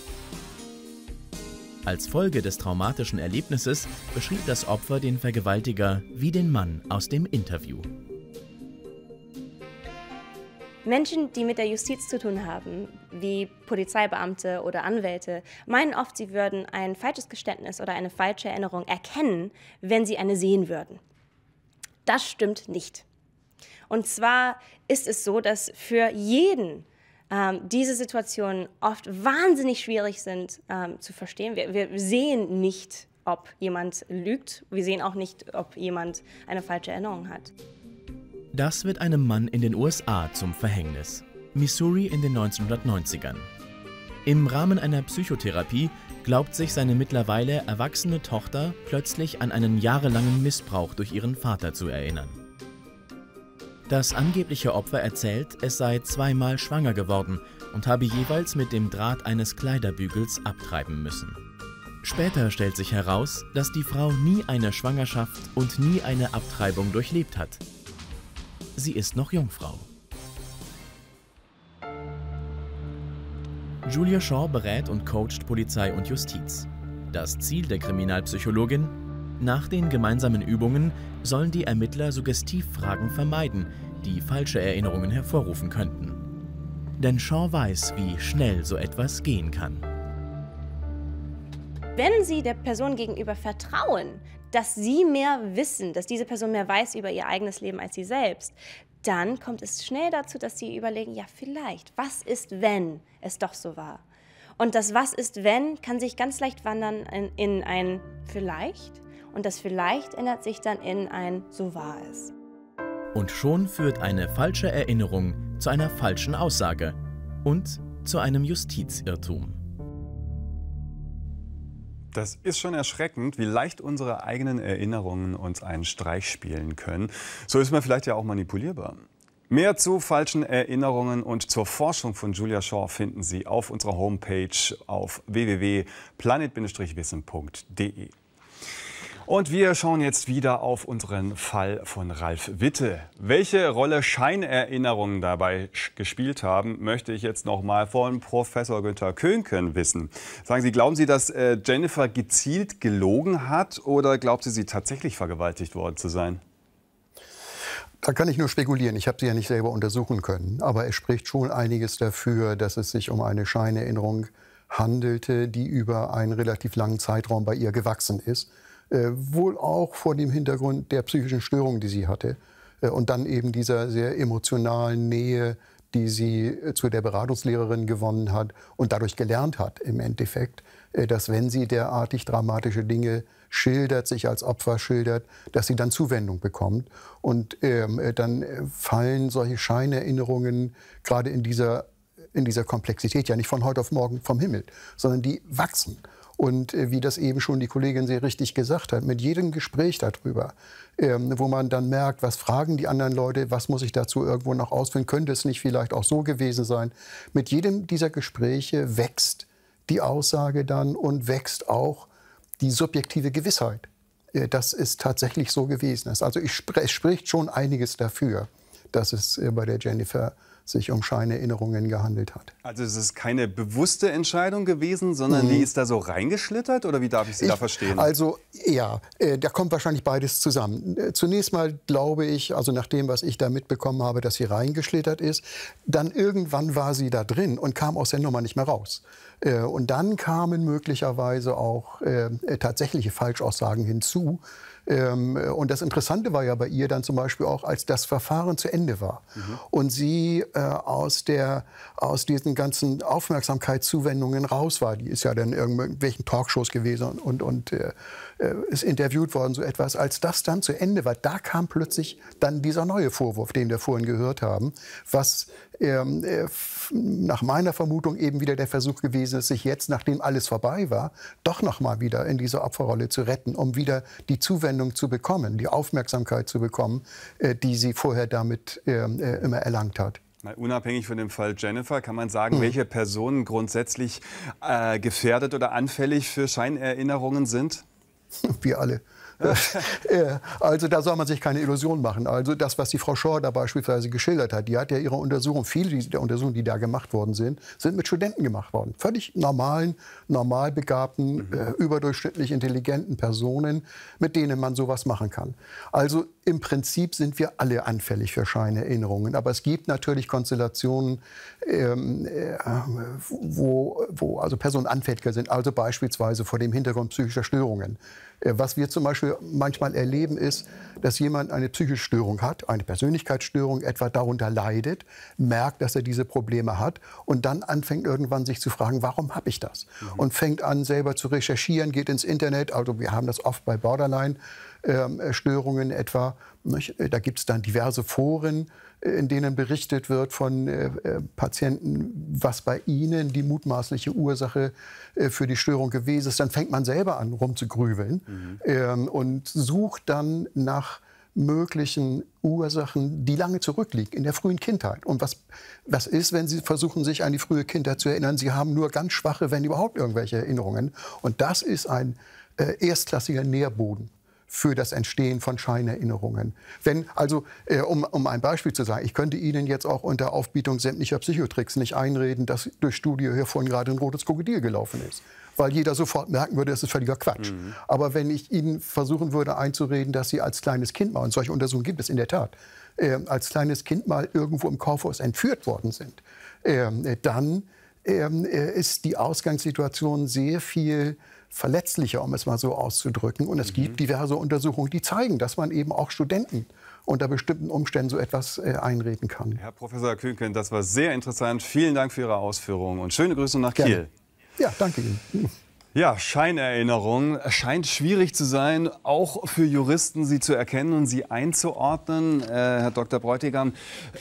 Als Folge des traumatischen Erlebnisses beschrieb das Opfer den Vergewaltiger wie den Mann aus dem Interview. Menschen, die mit der Justiz zu tun haben, wie Polizeibeamte oder Anwälte, meinen oft, sie würden ein falsches Geständnis oder eine falsche Erinnerung erkennen, wenn sie eine sehen würden. Das stimmt nicht. Und zwar ist es so, dass für jeden ähm, diese Situationen oft wahnsinnig schwierig sind ähm, zu verstehen. Wir, wir sehen nicht, ob jemand lügt. Wir sehen auch nicht, ob jemand eine falsche Erinnerung hat. Das wird einem Mann in den U S A zum Verhängnis. Missouri in den neunzehnhundertneunzigern. Im Rahmen einer Psychotherapie glaubt sich seine mittlerweile erwachsene Tochter plötzlich an einen jahrelangen Missbrauch durch ihren Vater zu erinnern. Das angebliche Opfer erzählt, es sei zweimal schwanger geworden und habe jeweils mit dem Draht eines Kleiderbügels abtreiben müssen. Später stellt sich heraus, dass die Frau nie eine Schwangerschaft und nie eine Abtreibung durchlebt hat. Sie ist noch Jungfrau. Julia Shaw berät und coacht Polizei und Justiz. Das Ziel der Kriminalpsychologin? Nach den gemeinsamen Übungen sollen die Ermittler Suggestivfragen vermeiden, die falsche Erinnerungen hervorrufen könnten. Denn Shaw weiß, wie schnell so etwas gehen kann. Wenn Sie der Person gegenüber vertrauen, dass Sie mehr wissen, dass diese Person mehr weiß über ihr eigenes Leben als Sie selbst, dann kommt es schnell dazu, dass Sie überlegen, ja vielleicht, was ist, wenn es doch so war? Und das Was ist, wenn kann sich ganz leicht wandern in, in ein Vielleicht und das Vielleicht ändert sich dann in ein So war es. Und schon führt eine falsche Erinnerung zu einer falschen Aussage und zu einem Justizirrtum. Das ist schon erschreckend, wie leicht unsere eigenen Erinnerungen uns einen Streich spielen können. So ist man vielleicht ja auch manipulierbar. Mehr zu falschen Erinnerungen und zur Forschung von Julia Shaw finden Sie auf unserer Homepage auf w w w punkt planet Bindestrich wissen punkt de. Und wir schauen jetzt wieder auf unseren Fall von Ralf Witte. Welche Rolle Scheinerinnerungen dabei gespielt haben, möchte ich jetzt noch mal von Professor Günter Köhnken wissen. Sagen Sie, glauben Sie, dass äh, Jennifer gezielt gelogen hat oder glaubt sie, sie tatsächlich vergewaltigt worden zu sein? Da kann ich nur spekulieren. Ich habe sie ja nicht selber untersuchen können. Aber es spricht schon einiges dafür, dass es sich um eine Scheinerinnerung handelte, die über einen relativ langen Zeitraum bei ihr gewachsen ist. Äh, wohl auch vor dem Hintergrund der psychischen Störungen, die sie hatte. Äh, und dann eben dieser sehr emotionalen Nähe, die sie äh, zu der Beratungslehrerin gewonnen hat und dadurch gelernt hat im Endeffekt, äh, dass wenn sie derartig dramatische Dinge schildert, sich als Opfer schildert, dass sie dann Zuwendung bekommt. Und ähm, äh, dann fallen solche Scheinerinnerungen gerade in dieser, in dieser Komplexität ja nicht von heute auf morgen vom Himmel, sondern die wachsen. Und äh, wie das eben schon die Kollegin sehr richtig gesagt hat, mit jedem Gespräch darüber, ähm, wo man dann merkt, was fragen die anderen Leute, was muss ich dazu irgendwo noch ausfinden, könnte es nicht vielleicht auch so gewesen sein. Mit jedem dieser Gespräche wächst die Aussage dann und wächst auch die subjektive Gewissheit, äh, dass es tatsächlich so gewesen ist. Also ich spr- es spricht schon einiges dafür, dass es äh, bei der Jennifer sich um Scheinerinnerungen gehandelt hat. Also es ist keine bewusste Entscheidung gewesen, sondern mhm. die ist da so reingeschlittert? Oder wie darf ich Sie ich, da verstehen? Also ja, äh, da kommt wahrscheinlich beides zusammen. Äh, zunächst mal glaube ich, also nach dem, was ich da mitbekommen habe, dass sie reingeschlittert ist. Dann irgendwann war sie da drin und kam aus der Nummer nicht mehr raus. Äh, und dann kamen möglicherweise auch äh, tatsächliche Falschaussagen hinzu. Ähm, und das Interessante war ja bei ihr dann zum Beispiel auch, als das Verfahren zu Ende war mhm. und sie äh, aus, der, aus diesen ganzen Aufmerksamkeitszuwendungen raus war. Die ist ja dann in irgendwelchen Talkshows gewesen und, und äh, ist interviewt worden, so etwas. Als das dann zu Ende war, da kam plötzlich dann dieser neue Vorwurf, den wir vorhin gehört haben, was ähm, äh, nach meiner Vermutung eben wieder der Versuch gewesen ist, sich jetzt, nachdem alles vorbei war, doch noch mal wieder in diese Opferrolle zu retten, um wieder die Zuwendung zu bekommen, die Aufmerksamkeit zu bekommen, äh, die sie vorher damit äh, immer erlangt hat. Mal unabhängig von dem Fall Jennifer, kann man sagen, mhm. welche Personen grundsätzlich äh, gefährdet oder anfällig für Scheinerinnerungen sind? Wir alle. Also da soll man sich keine Illusion machen. Also das, was die Frau Schor da beispielsweise geschildert hat, die hat ja ihre Untersuchung, viele der Untersuchungen, die da gemacht worden sind, sind mit Studenten gemacht worden. Völlig normalen, normal begabten, mhm. äh, überdurchschnittlich intelligenten Personen, mit denen man sowas machen kann. Also im Prinzip sind wir alle anfällig für Scheinerinnerungen. Aber es gibt natürlich Konstellationen, ähm, äh, wo, wo also Personen anfälliger sind. Also beispielsweise vor dem Hintergrund psychischer Störungen. Was wir zum Beispiel manchmal erleben, ist, dass jemand eine psychische Störung hat, eine Persönlichkeitsstörung etwa darunter leidet, merkt, dass er diese Probleme hat und dann anfängt irgendwann sich zu fragen, warum habe ich das? Mhm. Und fängt an, selber zu recherchieren, geht ins Internet. Also wir haben das oft bei Borderline-Störungen etwa. Da gibt es dann diverse Foren, in denen berichtet wird von äh, Patienten, was bei ihnen die mutmaßliche Ursache äh, für die Störung gewesen ist. Dann fängt man selber an, rumzugrübeln mhm. ähm, und sucht dann nach möglichen Ursachen, die lange zurückliegen, in der frühen Kindheit. Und was, was ist, wenn Sie versuchen, sich an die frühe Kindheit zu erinnern? Sie haben nur ganz schwache, wenn überhaupt, irgendwelche Erinnerungen. Und das ist ein äh, erstklassiger Nährboden für das Entstehen von Scheinerinnerungen. Wenn, also, äh, um, um ein Beispiel zu sagen, ich könnte Ihnen jetzt auch unter Aufbietung sämtlicher Psychotricks nicht einreden, dass durch Studio hier vorhin gerade ein rotes Krokodil gelaufen ist. Weil jeder sofort merken würde, das ist völliger Quatsch. Mhm. Aber wenn ich Ihnen versuchen würde einzureden, dass Sie als kleines Kind mal, und solche Untersuchungen gibt es in der Tat, äh, als kleines Kind mal irgendwo im Kaufhaus entführt worden sind, äh, dann äh, ist die Ausgangssituation sehr viel verletzlicher, um es mal so auszudrücken. Und es mhm. gibt diverse Untersuchungen, die zeigen, dass man eben auch Studenten unter bestimmten Umständen so etwas äh, einreden kann. Herr Professor Köhnken, das war sehr interessant. Vielen Dank für Ihre Ausführungen und schöne Grüße nach Gerne. Kiel. Ja, danke Ihnen. Ja, Scheinerinnerung scheint schwierig zu sein, auch für Juristen, sie zu erkennen und sie einzuordnen. Äh, Herr Doktor Bräutigam,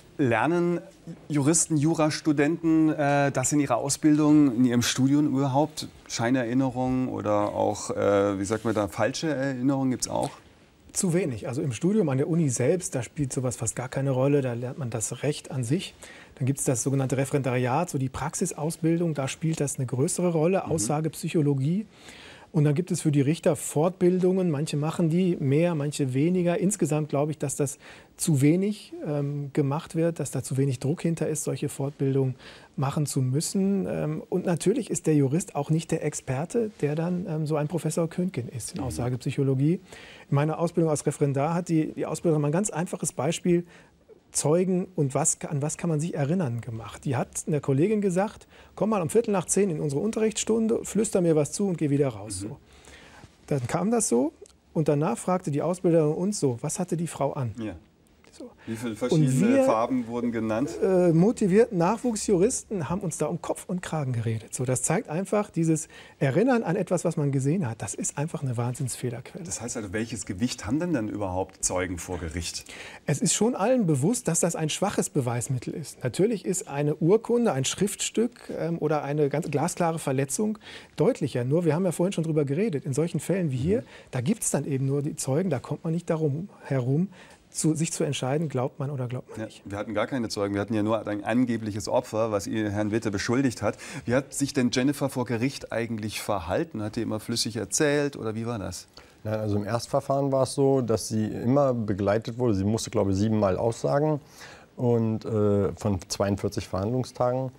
lernen Juristen, Jurastudenten äh, das in ihrer Ausbildung, in ihrem Studium überhaupt? Scheinerinnerungen oder auch, äh, wie sagt man da, falsche Erinnerungen gibt es auch? Zu wenig. Also im Studium an der Uni selbst, da spielt sowas fast gar keine Rolle. Da lernt man das Recht an sich. Dann gibt es das sogenannte Referendariat, so die Praxisausbildung. Da spielt das eine größere Rolle, Aussagepsychologie. Und dann gibt es für die Richter Fortbildungen. Manche machen die mehr, manche weniger. Insgesamt glaube ich, dass das zu wenig ähm, gemacht wird, dass da zu wenig Druck hinter ist, solche Fortbildungen machen zu müssen. Ähm, und natürlich ist der Jurist auch nicht der Experte, der dann ähm, so ein Professor Köntgen ist in Aussagepsychologie. In meiner Ausbildung als Referendar hat die, die Ausbildung mal ein ganz einfaches Beispiel Zeugen und was, an was kann man sich erinnern gemacht. Die hat einer Kollegin gesagt, komm mal um Viertel nach zehn in unsere Unterrichtsstunde, flüster mir was zu und geh wieder raus. Mhm. So. Dann kam das so und danach fragte die Ausbilderin uns so, was hatte die Frau an? Ja. So. Wie viele verschiedene wir, Farben wurden genannt? Äh, motivierten Nachwuchsjuristen haben uns da um Kopf und Kragen geredet. So, das zeigt einfach, dieses Erinnern an etwas, was man gesehen hat, das ist einfach eine Wahnsinnsfehlerquelle. Das heißt also, welches Gewicht haben denn dann überhaupt Zeugen vor Gericht? Es ist schon allen bewusst, dass das ein schwaches Beweismittel ist. Natürlich ist eine Urkunde, ein Schriftstück ähm, oder eine ganz glasklare Verletzung deutlicher. Nur, wir haben ja vorhin schon drüber geredet, in solchen Fällen wie hier, mhm. da gibt es dann eben nur die Zeugen, da kommt man nicht darum herum, Zu, sich zu entscheiden, glaubt man oder glaubt man nicht. Ja, wir hatten gar keine Zeugen, wir hatten ja nur ein angebliches Opfer, was ihr Herrn Witte beschuldigt hat. Wie hat sich denn Jennifer vor Gericht eigentlich verhalten? Hat die immer flüssig erzählt oder wie war das? Ja, also im Erstverfahren war es so, dass sie immer begleitet wurde. Sie musste, glaube ich, siebenmal aussagen und, äh, von zweiundvierzig Verhandlungstagen.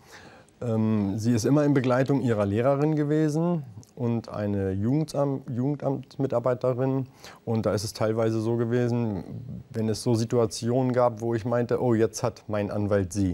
Ähm, sie ist immer in Begleitung ihrer Lehrerin gewesen und eine Jugendamt, Jugendamtsmitarbeiterin. Und da ist es teilweise so gewesen, wenn es so Situationen gab, wo ich meinte, oh, jetzt hat mein Anwalt sie.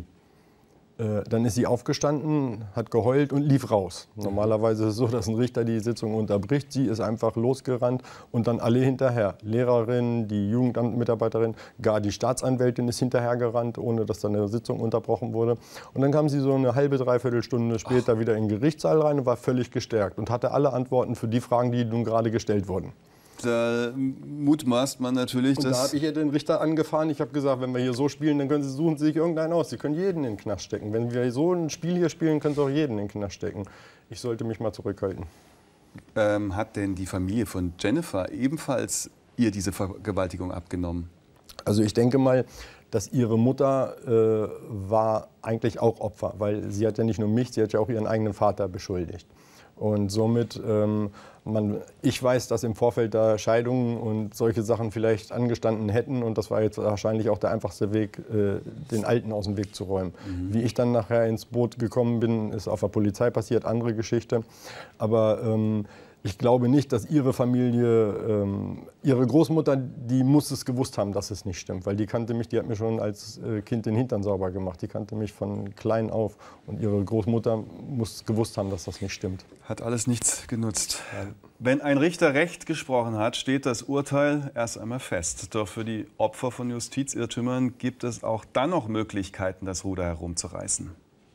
Äh, dann ist sie aufgestanden, hat geheult und lief raus. Normalerweise ist es so, dass ein Richter die Sitzung unterbricht. Sie ist einfach losgerannt und dann alle hinterher. Lehrerin, die Jugendamtmitarbeiterin, gar die Staatsanwältin ist hinterhergerannt, ohne dass dann eine Sitzung unterbrochen wurde. Und dann kam sie so eine halbe, dreiviertel Stunde später Ach. wieder in den Gerichtssaal rein und war völlig gestärkt und hatte alle Antworten für die Fragen, die nun gerade gestellt wurden. Da mutmaßt man natürlich, und dass... da habe ich ja den Richter angefahren. Ich habe gesagt, wenn wir hier so spielen, dann können Sie, suchen Sie sich irgendeinen aus. Sie können jeden in den Knast stecken. Wenn wir so ein Spiel hier spielen, können Sie auch jeden in den Knast stecken. Ich sollte mich mal zurückhalten. Ähm, hat denn die Familie von Jennifer ebenfalls ihr diese Vergewaltigung abgenommen? Also ich denke mal, dass ihre Mutter äh, war eigentlich auch Opfer. Weil sie hat ja nicht nur mich, sie hat ja auch ihren eigenen Vater beschuldigt. Und somit, ähm, man, ich weiß, dass im Vorfeld da Scheidungen und solche Sachen vielleicht angestanden hätten. Und das war jetzt wahrscheinlich auch der einfachste Weg, äh, den Alten aus dem Weg zu räumen. Mhm. Wie ich dann nachher ins Boot gekommen bin, ist auf der Polizei passiert, andere Geschichte. Aber ähm, ich glaube nicht, dass ihre Familie, ähm, ihre Großmutter, die muss es gewusst haben, dass es nicht stimmt. Weil die kannte mich, die hat mir schon als äh, Kind den Hintern sauber gemacht. Die kannte mich von klein auf. Und ihre Großmutter muss gewusst haben, dass das nicht stimmt. Hat alles nichts genutzt. Ja. Wenn ein Richter Recht gesprochen hat, steht das Urteil erst einmal fest. Doch für die Opfer von Justizirrtümern gibt es auch dann noch Möglichkeiten, das Ruder herumzureißen.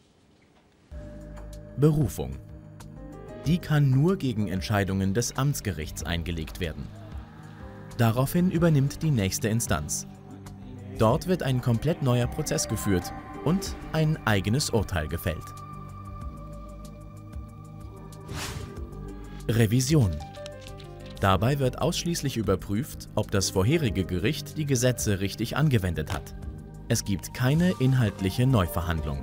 Berufung. Die kann nur gegen Entscheidungen des Amtsgerichts eingelegt werden. Daraufhin übernimmt die nächste Instanz. Dort wird ein komplett neuer Prozess geführt und ein eigenes Urteil gefällt. Revision. Dabei wird ausschließlich überprüft, ob das vorherige Gericht die Gesetze richtig angewendet hat. Es gibt keine inhaltliche Neuverhandlung.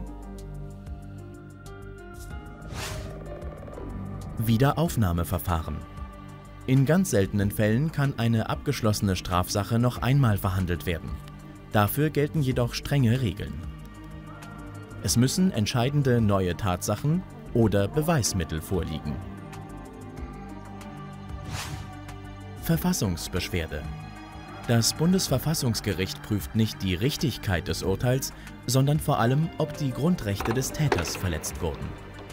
Wiederaufnahmeverfahren. In ganz seltenen Fällen kann eine abgeschlossene Strafsache noch einmal verhandelt werden. Dafür gelten jedoch strenge Regeln. Es müssen entscheidende neue Tatsachen oder Beweismittel vorliegen. Verfassungsbeschwerde. Das Bundesverfassungsgericht prüft nicht die Richtigkeit des Urteils, sondern vor allem, ob die Grundrechte des Täters verletzt wurden.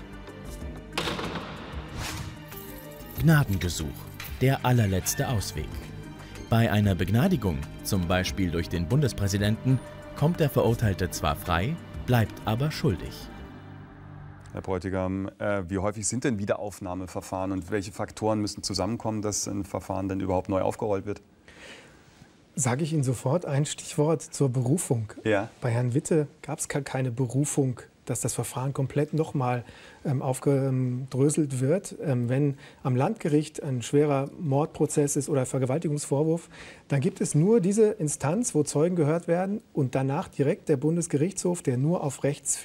Gnadengesuch, der allerletzte Ausweg. Bei einer Begnadigung, zum Beispiel durch den Bundespräsidenten, kommt der Verurteilte zwar frei, bleibt aber schuldig. Herr Bräutigam, äh, wie häufig sind denn Wiederaufnahmeverfahren und welche Faktoren müssen zusammenkommen, dass ein Verfahren dann überhaupt neu aufgerollt wird? Sage ich Ihnen sofort ein Stichwort zur Berufung. Ja. Bei Herrn Witte gab es keine Berufung, dass das Verfahren komplett nochmal ähm, aufgedröselt wird. Ähm, wenn am Landgericht ein schwerer Mordprozess ist oder Vergewaltigungsvorwurf, dann gibt es nur diese Instanz, wo Zeugen gehört werden und danach direkt der Bundesgerichtshof, der nur auf Rechtsfehler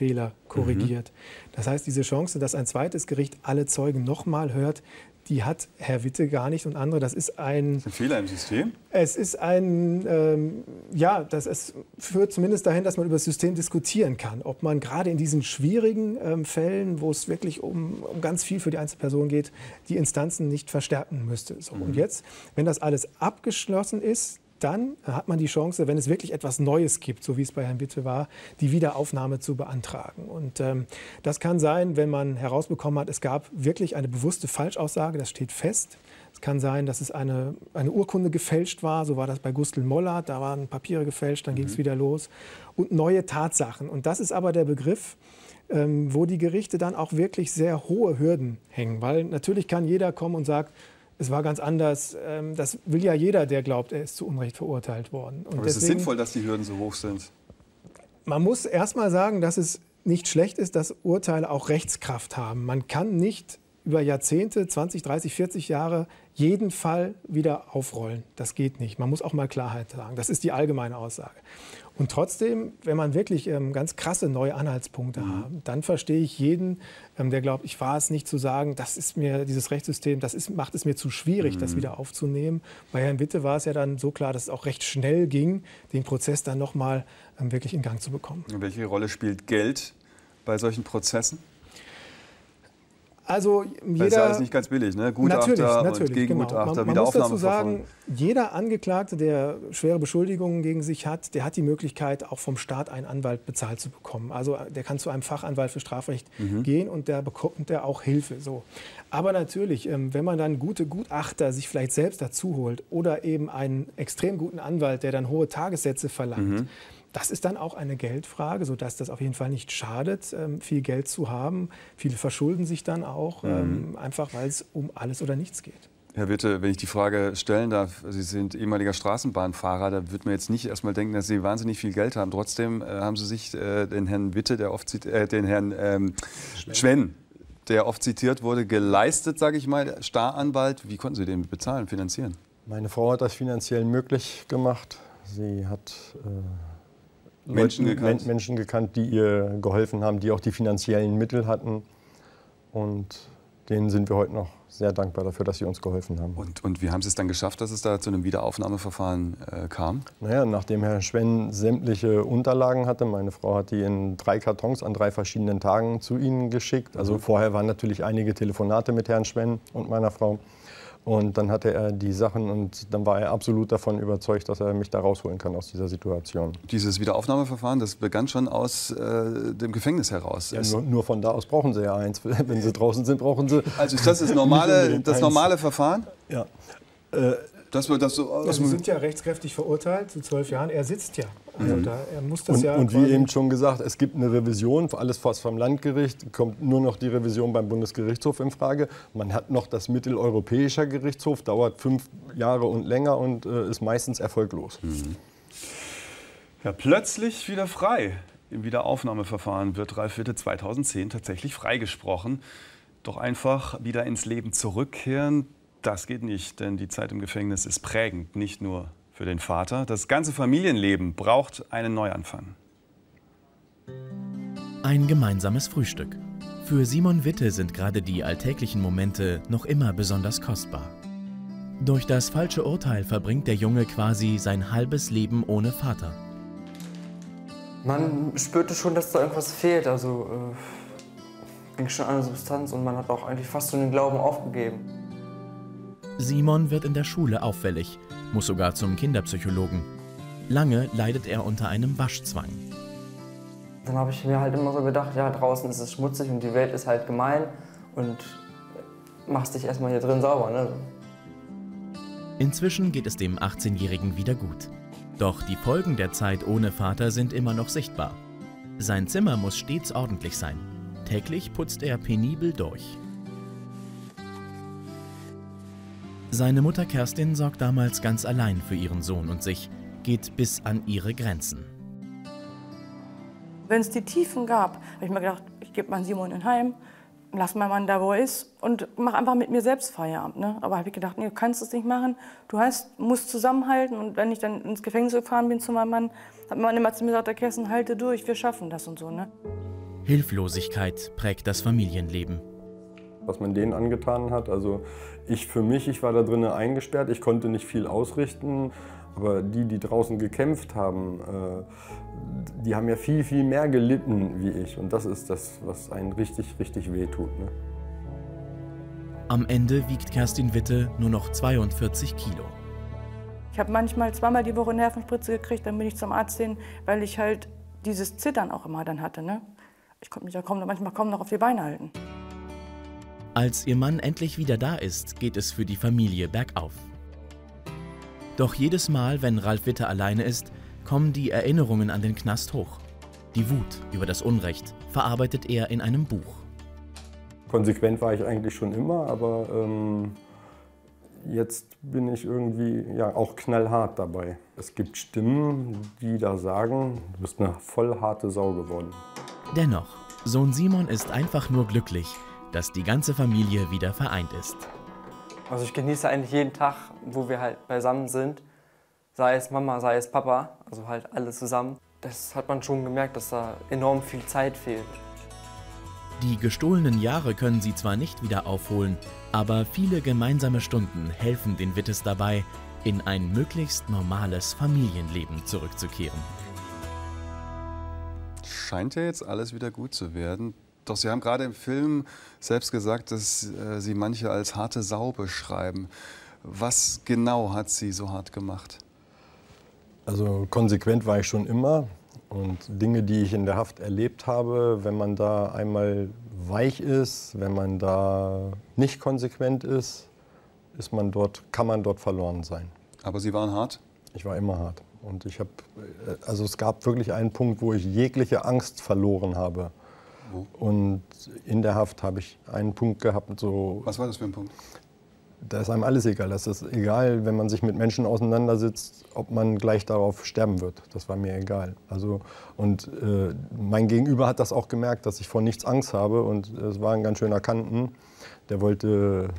korrigiert. Mhm. Das heißt, diese Chance, dass ein zweites Gericht alle Zeugen nochmal hört, die hat Herr Witte gar nicht und andere. Das ist ein, das ist ein Fehler im System? Es ist ein, ähm, ja, das es führt zumindest dahin, dass man über das System diskutieren kann. Ob man gerade in diesen schwierigen ähm, Fällen, wo es wirklich um, um ganz viel für die Einzelperson geht, die Instanzen nicht verstärken müsste. So, mhm. Und jetzt, wenn das alles abgeschlossen ist, dann hat man die Chance, wenn es wirklich etwas Neues gibt, so wie es bei Herrn Witte war, die Wiederaufnahme zu beantragen. Und ähm, das kann sein, wenn man herausbekommen hat, es gab wirklich eine bewusste Falschaussage, das steht fest. Es kann sein, dass es eine, eine Urkunde gefälscht war, so war das bei Gustl Mollert, da waren Papiere gefälscht, dann mhm. ging es wieder los. Und neue Tatsachen. Und das ist aber der Begriff, ähm, wo die Gerichte dann auch wirklich sehr hohe Hürden hängen. Weil natürlich kann jeder kommen und sagen, es war ganz anders. Das will ja jeder, der glaubt, er ist zu Unrecht verurteilt worden. Und aber es ist sinnvoll, dass die Hürden so hoch sind. Man muss erst mal sagen, dass es nicht schlecht ist, dass Urteile auch Rechtskraft haben. Man kann nicht über Jahrzehnte, zwanzig, dreißig, vierzig Jahre jeden Fall wieder aufrollen. Das geht nicht. Man muss auch mal Klarheit sagen. Das ist die allgemeine Aussage. Und trotzdem, wenn man wirklich ähm, ganz krasse neue Anhaltspunkte mhm. hat, dann verstehe ich jeden, ähm, der glaubt, ich war es nicht zu sagen, das ist mir, dieses Rechtssystem, das ist, macht es mir zu schwierig, mhm. das wieder aufzunehmen. Bei Herrn Witte war es ja dann so klar, dass es auch recht schnell ging, den Prozess dann nochmal ähm, wirklich in Gang zu bekommen. Und welche Rolle spielt Geld bei solchen Prozessen? Also jeder, das ist ja alles nicht ganz billig, ne? Gutachter natürlich, natürlich, und Gegengutachter, genau. Man, man muss dazu sagen, jeder Angeklagte, der schwere Beschuldigungen gegen sich hat, der hat die Möglichkeit, auch vom Staat einen Anwalt bezahlt zu bekommen. Also der kann zu einem Fachanwalt für Strafrecht mhm. gehen und der bekommt der auch Hilfe. So. Aber natürlich, wenn man dann gute Gutachter sich vielleicht selbst dazu holt oder eben einen extrem guten Anwalt, der dann hohe Tagessätze verlangt, mhm. das ist dann auch eine Geldfrage, sodass das auf jeden Fall nicht schadet, ähm, viel Geld zu haben. Viele verschulden sich dann auch, mhm. ähm, einfach weil es um alles oder nichts geht. Herr Witte, wenn ich die Frage stellen darf, Sie sind ehemaliger Straßenbahnfahrer, da wird man jetzt nicht erst mal denken, dass Sie wahnsinnig viel Geld haben. Trotzdem äh, haben Sie sich äh, den Herrn Witte, der oft zit äh, den Herrn ähm, Schwenn, der oft zitiert wurde, geleistet, sage ich mal, Staranwalt. Wie konnten Sie den bezahlen, finanzieren? Meine Frau hat das finanziell möglich gemacht. Sie hat äh Menschen gekannt. Menschen gekannt, die ihr geholfen haben, die auch die finanziellen Mittel hatten. Und denen sind wir heute noch sehr dankbar dafür, dass sie uns geholfen haben. Und, und wie haben Sie es dann geschafft, dass es da zu einem Wiederaufnahmeverfahren äh, kam? Naja, nachdem Herr Schwenn sämtliche Unterlagen hatte, meine Frau hat die in drei Kartons an drei verschiedenen Tagen zu Ihnen geschickt. Also mhm. vorher waren natürlich einige Telefonate mit Herrn Schwenn und meiner Frau. Und dann hatte er die Sachen und dann war er absolut davon überzeugt, dass er mich da rausholen kann aus dieser Situation. Dieses Wiederaufnahmeverfahren, das begann schon aus äh, dem Gefängnis heraus. Ja, nur, nur von da aus brauchen Sie ja eins. Wenn Sie draußen sind, brauchen Sie... Also ist das das normale, das normale Verfahren? Ja. Äh, Das wird das so ja, Sie sind ja rechtskräftig verurteilt zu zwölf Jahren. Er sitzt ja. Also mhm. da, er muss das und, ja und wie eben schon gesagt, es gibt eine Revision, alles fast vom Landgericht, kommt nur noch die Revision beim Bundesgerichtshof in Frage. Man hat noch das Mitteleuropäischer Gerichtshof, dauert fünf Jahre und länger und äh, ist meistens erfolglos. Mhm. Ja, plötzlich wieder frei. Im Wiederaufnahmeverfahren wird Ralf Witte zweitausendzehn tatsächlich freigesprochen. Doch einfach wieder ins Leben zurückkehren, das geht nicht, denn die Zeit im Gefängnis ist prägend, nicht nur für den Vater. Das ganze Familienleben braucht einen Neuanfang. Ein gemeinsames Frühstück. Für Simon Witte sind gerade die alltäglichen Momente noch immer besonders kostbar. Durch das falsche Urteil verbringt der Junge quasi sein halbes Leben ohne Vater. Man spürte schon, dass da irgendwas fehlt. Also äh, ging schon an eine Substanz und man hat auch eigentlich fast so den Glauben aufgegeben. Simon wird in der Schule auffällig, muss sogar zum Kinderpsychologen. Lange leidet er unter einem Waschzwang. Dann habe ich mir halt immer so gedacht, ja, draußen ist es schmutzig und die Welt ist halt gemein und machst dich erstmal hier drin sauber, ne? Inzwischen geht es dem achtzehnjährigen wieder gut. Doch die Folgen der Zeit ohne Vater sind immer noch sichtbar. Sein Zimmer muss stets ordentlich sein. Täglich putzt er penibel durch. Seine Mutter Kerstin sorgt damals ganz allein für ihren Sohn und sich, geht bis an ihre Grenzen. Wenn es die Tiefen gab, habe ich mir gedacht, ich gebe meinen Simon in Heim, lass meinen Mann da, wo er ist und mach einfach mit mir selbst Feierabend. Ne? Aber habe ich gedacht, nee, du kannst es nicht machen, du hast, musst zusammenhalten. Und wenn ich dann ins Gefängnis gefahren bin zu meinem Mann, hat mein Mann immer zu mir gesagt, der Kerstin, halte durch, wir schaffen das und so. Ne? Hilflosigkeit prägt das Familienleben. Was man denen angetan hat, also ich für mich, ich war da drinnen eingesperrt, ich konnte nicht viel ausrichten, aber die, die draußen gekämpft haben, äh, die haben ja viel, viel mehr gelitten wie ich und das ist das, was einen richtig, richtig wehtut. Ne? Am Ende wiegt Kerstin Witte nur noch zweiundvierzig Kilo. Ich habe manchmal zweimal die Woche Nervenspritze gekriegt, dann bin ich zum Arzt hin, weil ich halt dieses Zittern auch immer dann hatte. Ne? Ich konnte mich ja kaum, manchmal kaum noch auf die Beine halten. Als ihr Mann endlich wieder da ist, geht es für die Familie bergauf. Doch jedes Mal, wenn Ralf Witte alleine ist, kommen die Erinnerungen an den Knast hoch. Die Wut über das Unrecht verarbeitet er in einem Buch. Konsequent war ich eigentlich schon immer, aber ähm, jetzt bin ich irgendwie ja, auch knallhart dabei. Es gibt Stimmen, die da sagen, du bist eine voll harte Sau geworden. Dennoch, Sohn Simon ist einfach nur glücklich, dass die ganze Familie wieder vereint ist. Also ich genieße eigentlich jeden Tag, wo wir halt beisammen sind, sei es Mama, sei es Papa, also halt alle zusammen. Das hat man schon gemerkt, dass da enorm viel Zeit fehlt. Die gestohlenen Jahre können sie zwar nicht wieder aufholen, aber viele gemeinsame Stunden helfen den Wittes dabei, in ein möglichst normales Familienleben zurückzukehren. Scheint ja jetzt alles wieder gut zu werden. Doch Sie haben gerade im Film selbst gesagt, dass äh, Sie manche als harte Sau beschreiben. Was genau hat Sie so hart gemacht? Also konsequent war ich schon immer. Und Dinge, die ich in der Haft erlebt habe, wenn man da einmal weich ist, wenn man da nicht konsequent ist, ist man dort, kann man dort verloren sein. Aber Sie waren hart? Ich war immer hart. Und ich habe, also es gab wirklich einen Punkt, wo ich jegliche Angst verloren habe. Wo? Und in der Haft habe ich einen Punkt gehabt, so. Was war das für ein Punkt? Da ist einem alles egal. Das ist egal, wenn man sich mit Menschen auseinandersetzt, ob man gleich darauf sterben wird. Das war mir egal. Also, und äh, mein Gegenüber hat das auch gemerkt, dass ich vor nichts Angst habe. Und es war ein ganz schöner Kanten. Der wollte,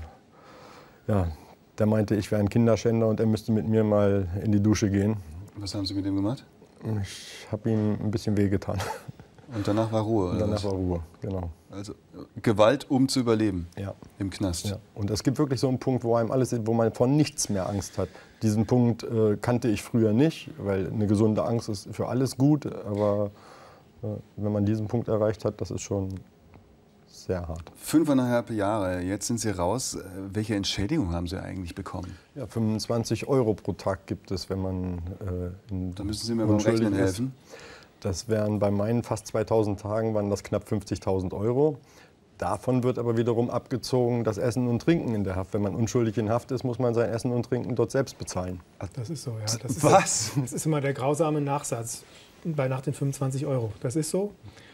ja, der meinte, ich wäre ein Kinderschänder und er müsste mit mir mal in die Dusche gehen. Was haben Sie mit ihm gemacht? Ich habe ihm ein bisschen wehgetan. Und danach war Ruhe? Und danach oder? war Ruhe, genau. Also Gewalt, um zu überleben? Ja. Im Knast? Ja. Und es gibt wirklich so einen Punkt, wo einem alles, wo man vor nichts mehr Angst hat. Diesen Punkt äh, kannte ich früher nicht, weil eine gesunde Angst ist für alles gut. Aber äh, wenn man diesen Punkt erreicht hat, das ist schon sehr hart. Fünfeinhalb Jahre, jetzt sind Sie raus. Welche Entschädigung haben Sie eigentlich bekommen? Ja, fünfundzwanzig Euro pro Tag gibt es, wenn man äh, in Da müssen Sie mir beim Rechnen helfen. Das wären bei meinen fast zweitausend Tagen waren das knapp fünfzigtausend Euro. Davon wird aber wiederum abgezogen das Essen und Trinken in der Haft. Wenn man unschuldig in Haft ist, muss man sein Essen und Trinken dort selbst bezahlen. Das ist so, ja. Das ist, Was? Das ist immer der grausame Nachsatz bei nach den fünfundzwanzig Euro. Das ist so.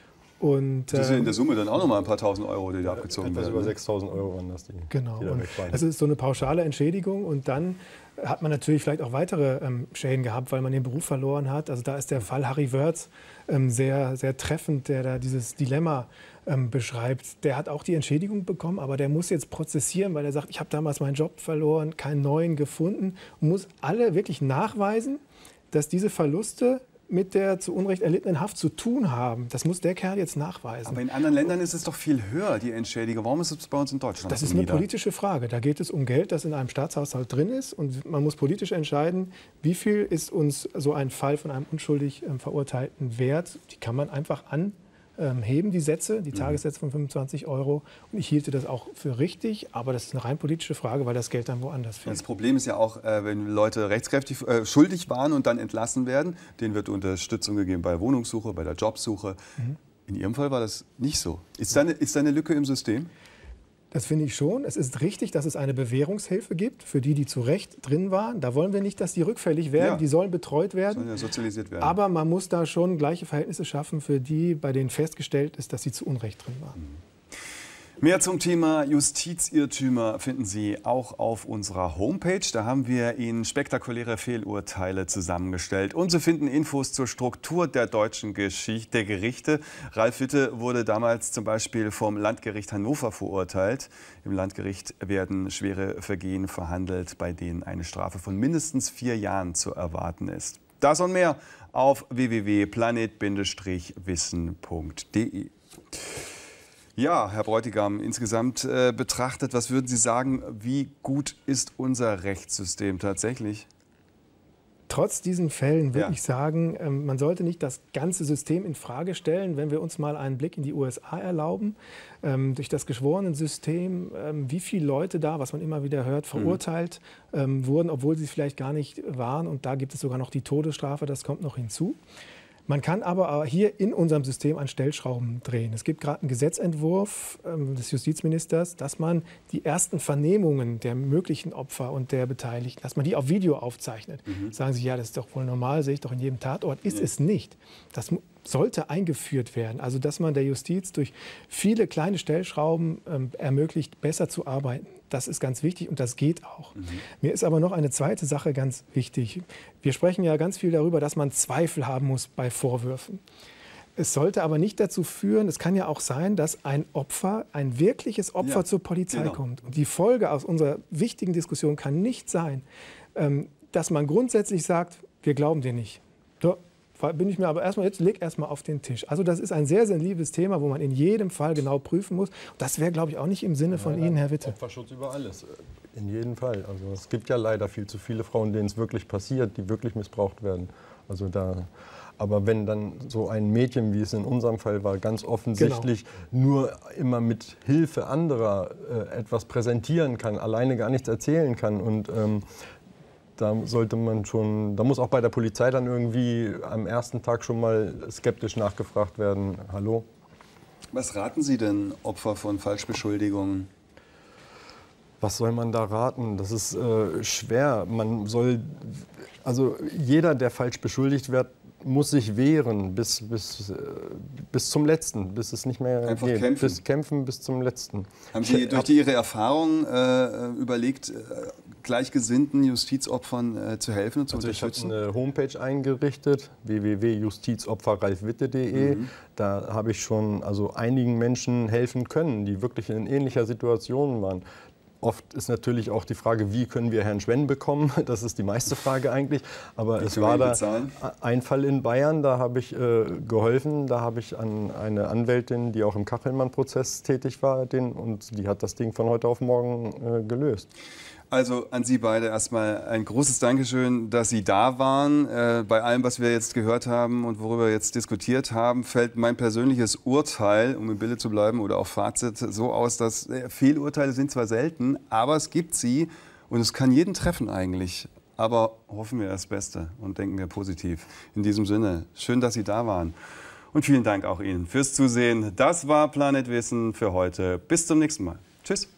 Und, das sind in der ähm, Summe dann auch noch mal ein paar tausend Euro, die da abgezogen etwas werden. über sechstausend Euro waren das, die, genau. die da Und weg waren. das ist so eine pauschale Entschädigung und dann hat man natürlich vielleicht auch weitere ähm, Schäden gehabt, weil man den Beruf verloren hat. Also da ist der Fall Harry Wörth ähm, sehr, sehr treffend, der da dieses Dilemma ähm, beschreibt. Der hat auch die Entschädigung bekommen, aber der muss jetzt prozessieren, weil er sagt, ich habe damals meinen Job verloren, keinen neuen gefunden und muss alle wirklich nachweisen, dass diese Verluste mit der zu Unrecht erlittenen Haft zu tun haben. Das muss der Kerl jetzt nachweisen. Aber in anderen Ländern ist es doch viel höher, die Entschädigung. Warum ist es bei uns in Deutschland Das so ist eine nieder? politische Frage. Da geht es um Geld, das in einem Staatshaushalt drin ist. Und man muss politisch entscheiden, wie viel ist uns so ein Fall von einem unschuldig ähm, Verurteilten wert. Die kann man einfach anheben, die Sätze, die mhm. Tagessätze von fünfundzwanzig Euro. Und ich hielte das auch für richtig. Aber das ist eine rein politische Frage, weil das Geld dann woanders fehlt. Das Problem ist ja auch, wenn Leute rechtskräftig äh, schuldig waren und dann entlassen werden, denen wird Unterstützung gegeben bei der Wohnungssuche, bei der Jobsuche. Mhm. In Ihrem Fall war das nicht so. Ist da eine, ist da eine Lücke im System? Das finde ich schon. Es ist richtig, dass es eine Bewährungshilfe gibt für die, die zu Recht drin waren. Da wollen wir nicht, dass die rückfällig werden. Ja. Die sollen betreut werden. Sollen ja sozialisiert werden. Aber man muss da schon gleiche Verhältnisse schaffen für die, bei denen festgestellt ist, dass sie zu Unrecht drin waren. Mhm. Mehr zum Thema Justizirrtümer finden Sie auch auf unserer Homepage. Da haben wir Ihnen spektakuläre Fehlurteile zusammengestellt. Und Sie finden Infos zur Struktur der deutschen Geschichte, der Gerichte. Ralf Witte wurde damals zum Beispiel vom Landgericht Hannover verurteilt. Im Landgericht werden schwere Vergehen verhandelt, bei denen eine Strafe von mindestens vier Jahren zu erwarten ist. Das und mehr auf w w w punkt planet Bindestrich wissen punkt de. Ja, Herr Bräutigam, insgesamt äh, betrachtet, was würden Sie sagen, wie gut ist unser Rechtssystem tatsächlich? Trotz diesen Fällen würde Ja. ich sagen, ähm, man sollte nicht das ganze System in Frage stellen. Wenn wir uns mal einen Blick in die U S A erlauben, ähm, durch das Geschworenensystem, ähm, wie viele Leute da, was man immer wieder hört, verurteilt ähm, wurden, obwohl sie es vielleicht gar nicht waren. Und da gibt es sogar noch die Todesstrafe, das kommt noch hinzu. Man kann aber hier in unserem System an Stellschrauben drehen. Es gibt gerade einen Gesetzentwurf ähm, des Justizministers, dass man die ersten Vernehmungen der möglichen Opfer und der Beteiligten, dass man die auf Video aufzeichnet. Mhm. Sagen Sie, ja, das ist doch wohl normal, sehe ich doch in jedem Tatort. Ist ja. es nicht. Das sollte eingeführt werden. Also, dass man der Justiz durch viele kleine Stellschrauben ähm, ermöglicht, besser zu arbeiten. Das ist ganz wichtig und das geht auch. Mhm. Mir ist aber noch eine zweite Sache ganz wichtig. Wir sprechen ja ganz viel darüber, dass man Zweifel haben muss bei Vorwürfen. Es sollte aber nicht dazu führen, es kann ja auch sein, dass ein Opfer, ein wirkliches Opfer ja, zur Polizei genau. kommt. Und die Folge aus unserer wichtigen Diskussion kann nicht sein, dass man grundsätzlich sagt, wir glauben dir nicht. So, bin ich mir aber erstmal, jetzt leg erstmal auf den Tisch. Also das ist ein sehr sensibles Thema, wo man in jedem Fall genau prüfen muss. Das wäre, glaube ich, auch nicht im Sinne von ja, Ihnen, Herr Witte. Opferschutz über alles. In jedem Fall. Also es gibt ja leider viel zu viele Frauen, denen es wirklich passiert, die wirklich missbraucht werden. Also da, aber wenn dann so ein Mädchen, wie es in unserem Fall war, ganz offensichtlich genau. nur immer mit Hilfe anderer äh, etwas präsentieren kann, alleine gar nichts erzählen kann und ähm, da sollte man schon, da muss auch bei der Polizei dann irgendwie am ersten Tag schon mal skeptisch nachgefragt werden. Hallo? Was raten Sie denn Opfer von Falschbeschuldigungen? Was soll man da raten? Das ist äh, schwer. Man soll, also jeder, der falsch beschuldigt wird, muss sich wehren bis, bis, äh, bis zum Letzten, bis es nicht mehr Einfach geht. kämpfen. Bis kämpfen bis zum Letzten. Haben Sie Ich, durch hab, die, Ihre Erfahrung äh, überlegt, äh, gleichgesinnten Justizopfern äh, zu helfen und zu also unterstützen? Ich habe eine Homepage eingerichtet, w w w punkt justizopfer ralf witte punkt de. Mhm. Da habe ich schon also einigen Menschen helfen können, die wirklich in ähnlicher Situation waren. Oft ist natürlich auch die Frage, wie können wir Herrn Schwenn bekommen? Das ist die meiste Frage eigentlich. Aber es war da ein Fall in Bayern, da habe ich äh, geholfen. Da habe ich an eine Anwältin, die auch im Kachelmann-Prozess tätig war, den, und die hat das Ding von heute auf morgen äh, gelöst. Also an Sie beide erstmal ein großes Dankeschön, dass Sie da waren. Äh, bei allem, was wir jetzt gehört haben und worüber wir jetzt diskutiert haben, fällt mein persönliches Urteil, um im Bilde zu bleiben, oder auch Fazit so aus, dass äh, Fehlurteile sind zwar selten, aber es gibt sie und es kann jeden treffen eigentlich. Aber hoffen wir das Beste und denken wir positiv. In diesem Sinne, schön, dass Sie da waren. Und vielen Dank auch Ihnen fürs Zusehen. Das war Planet Wissen für heute. Bis zum nächsten Mal. Tschüss.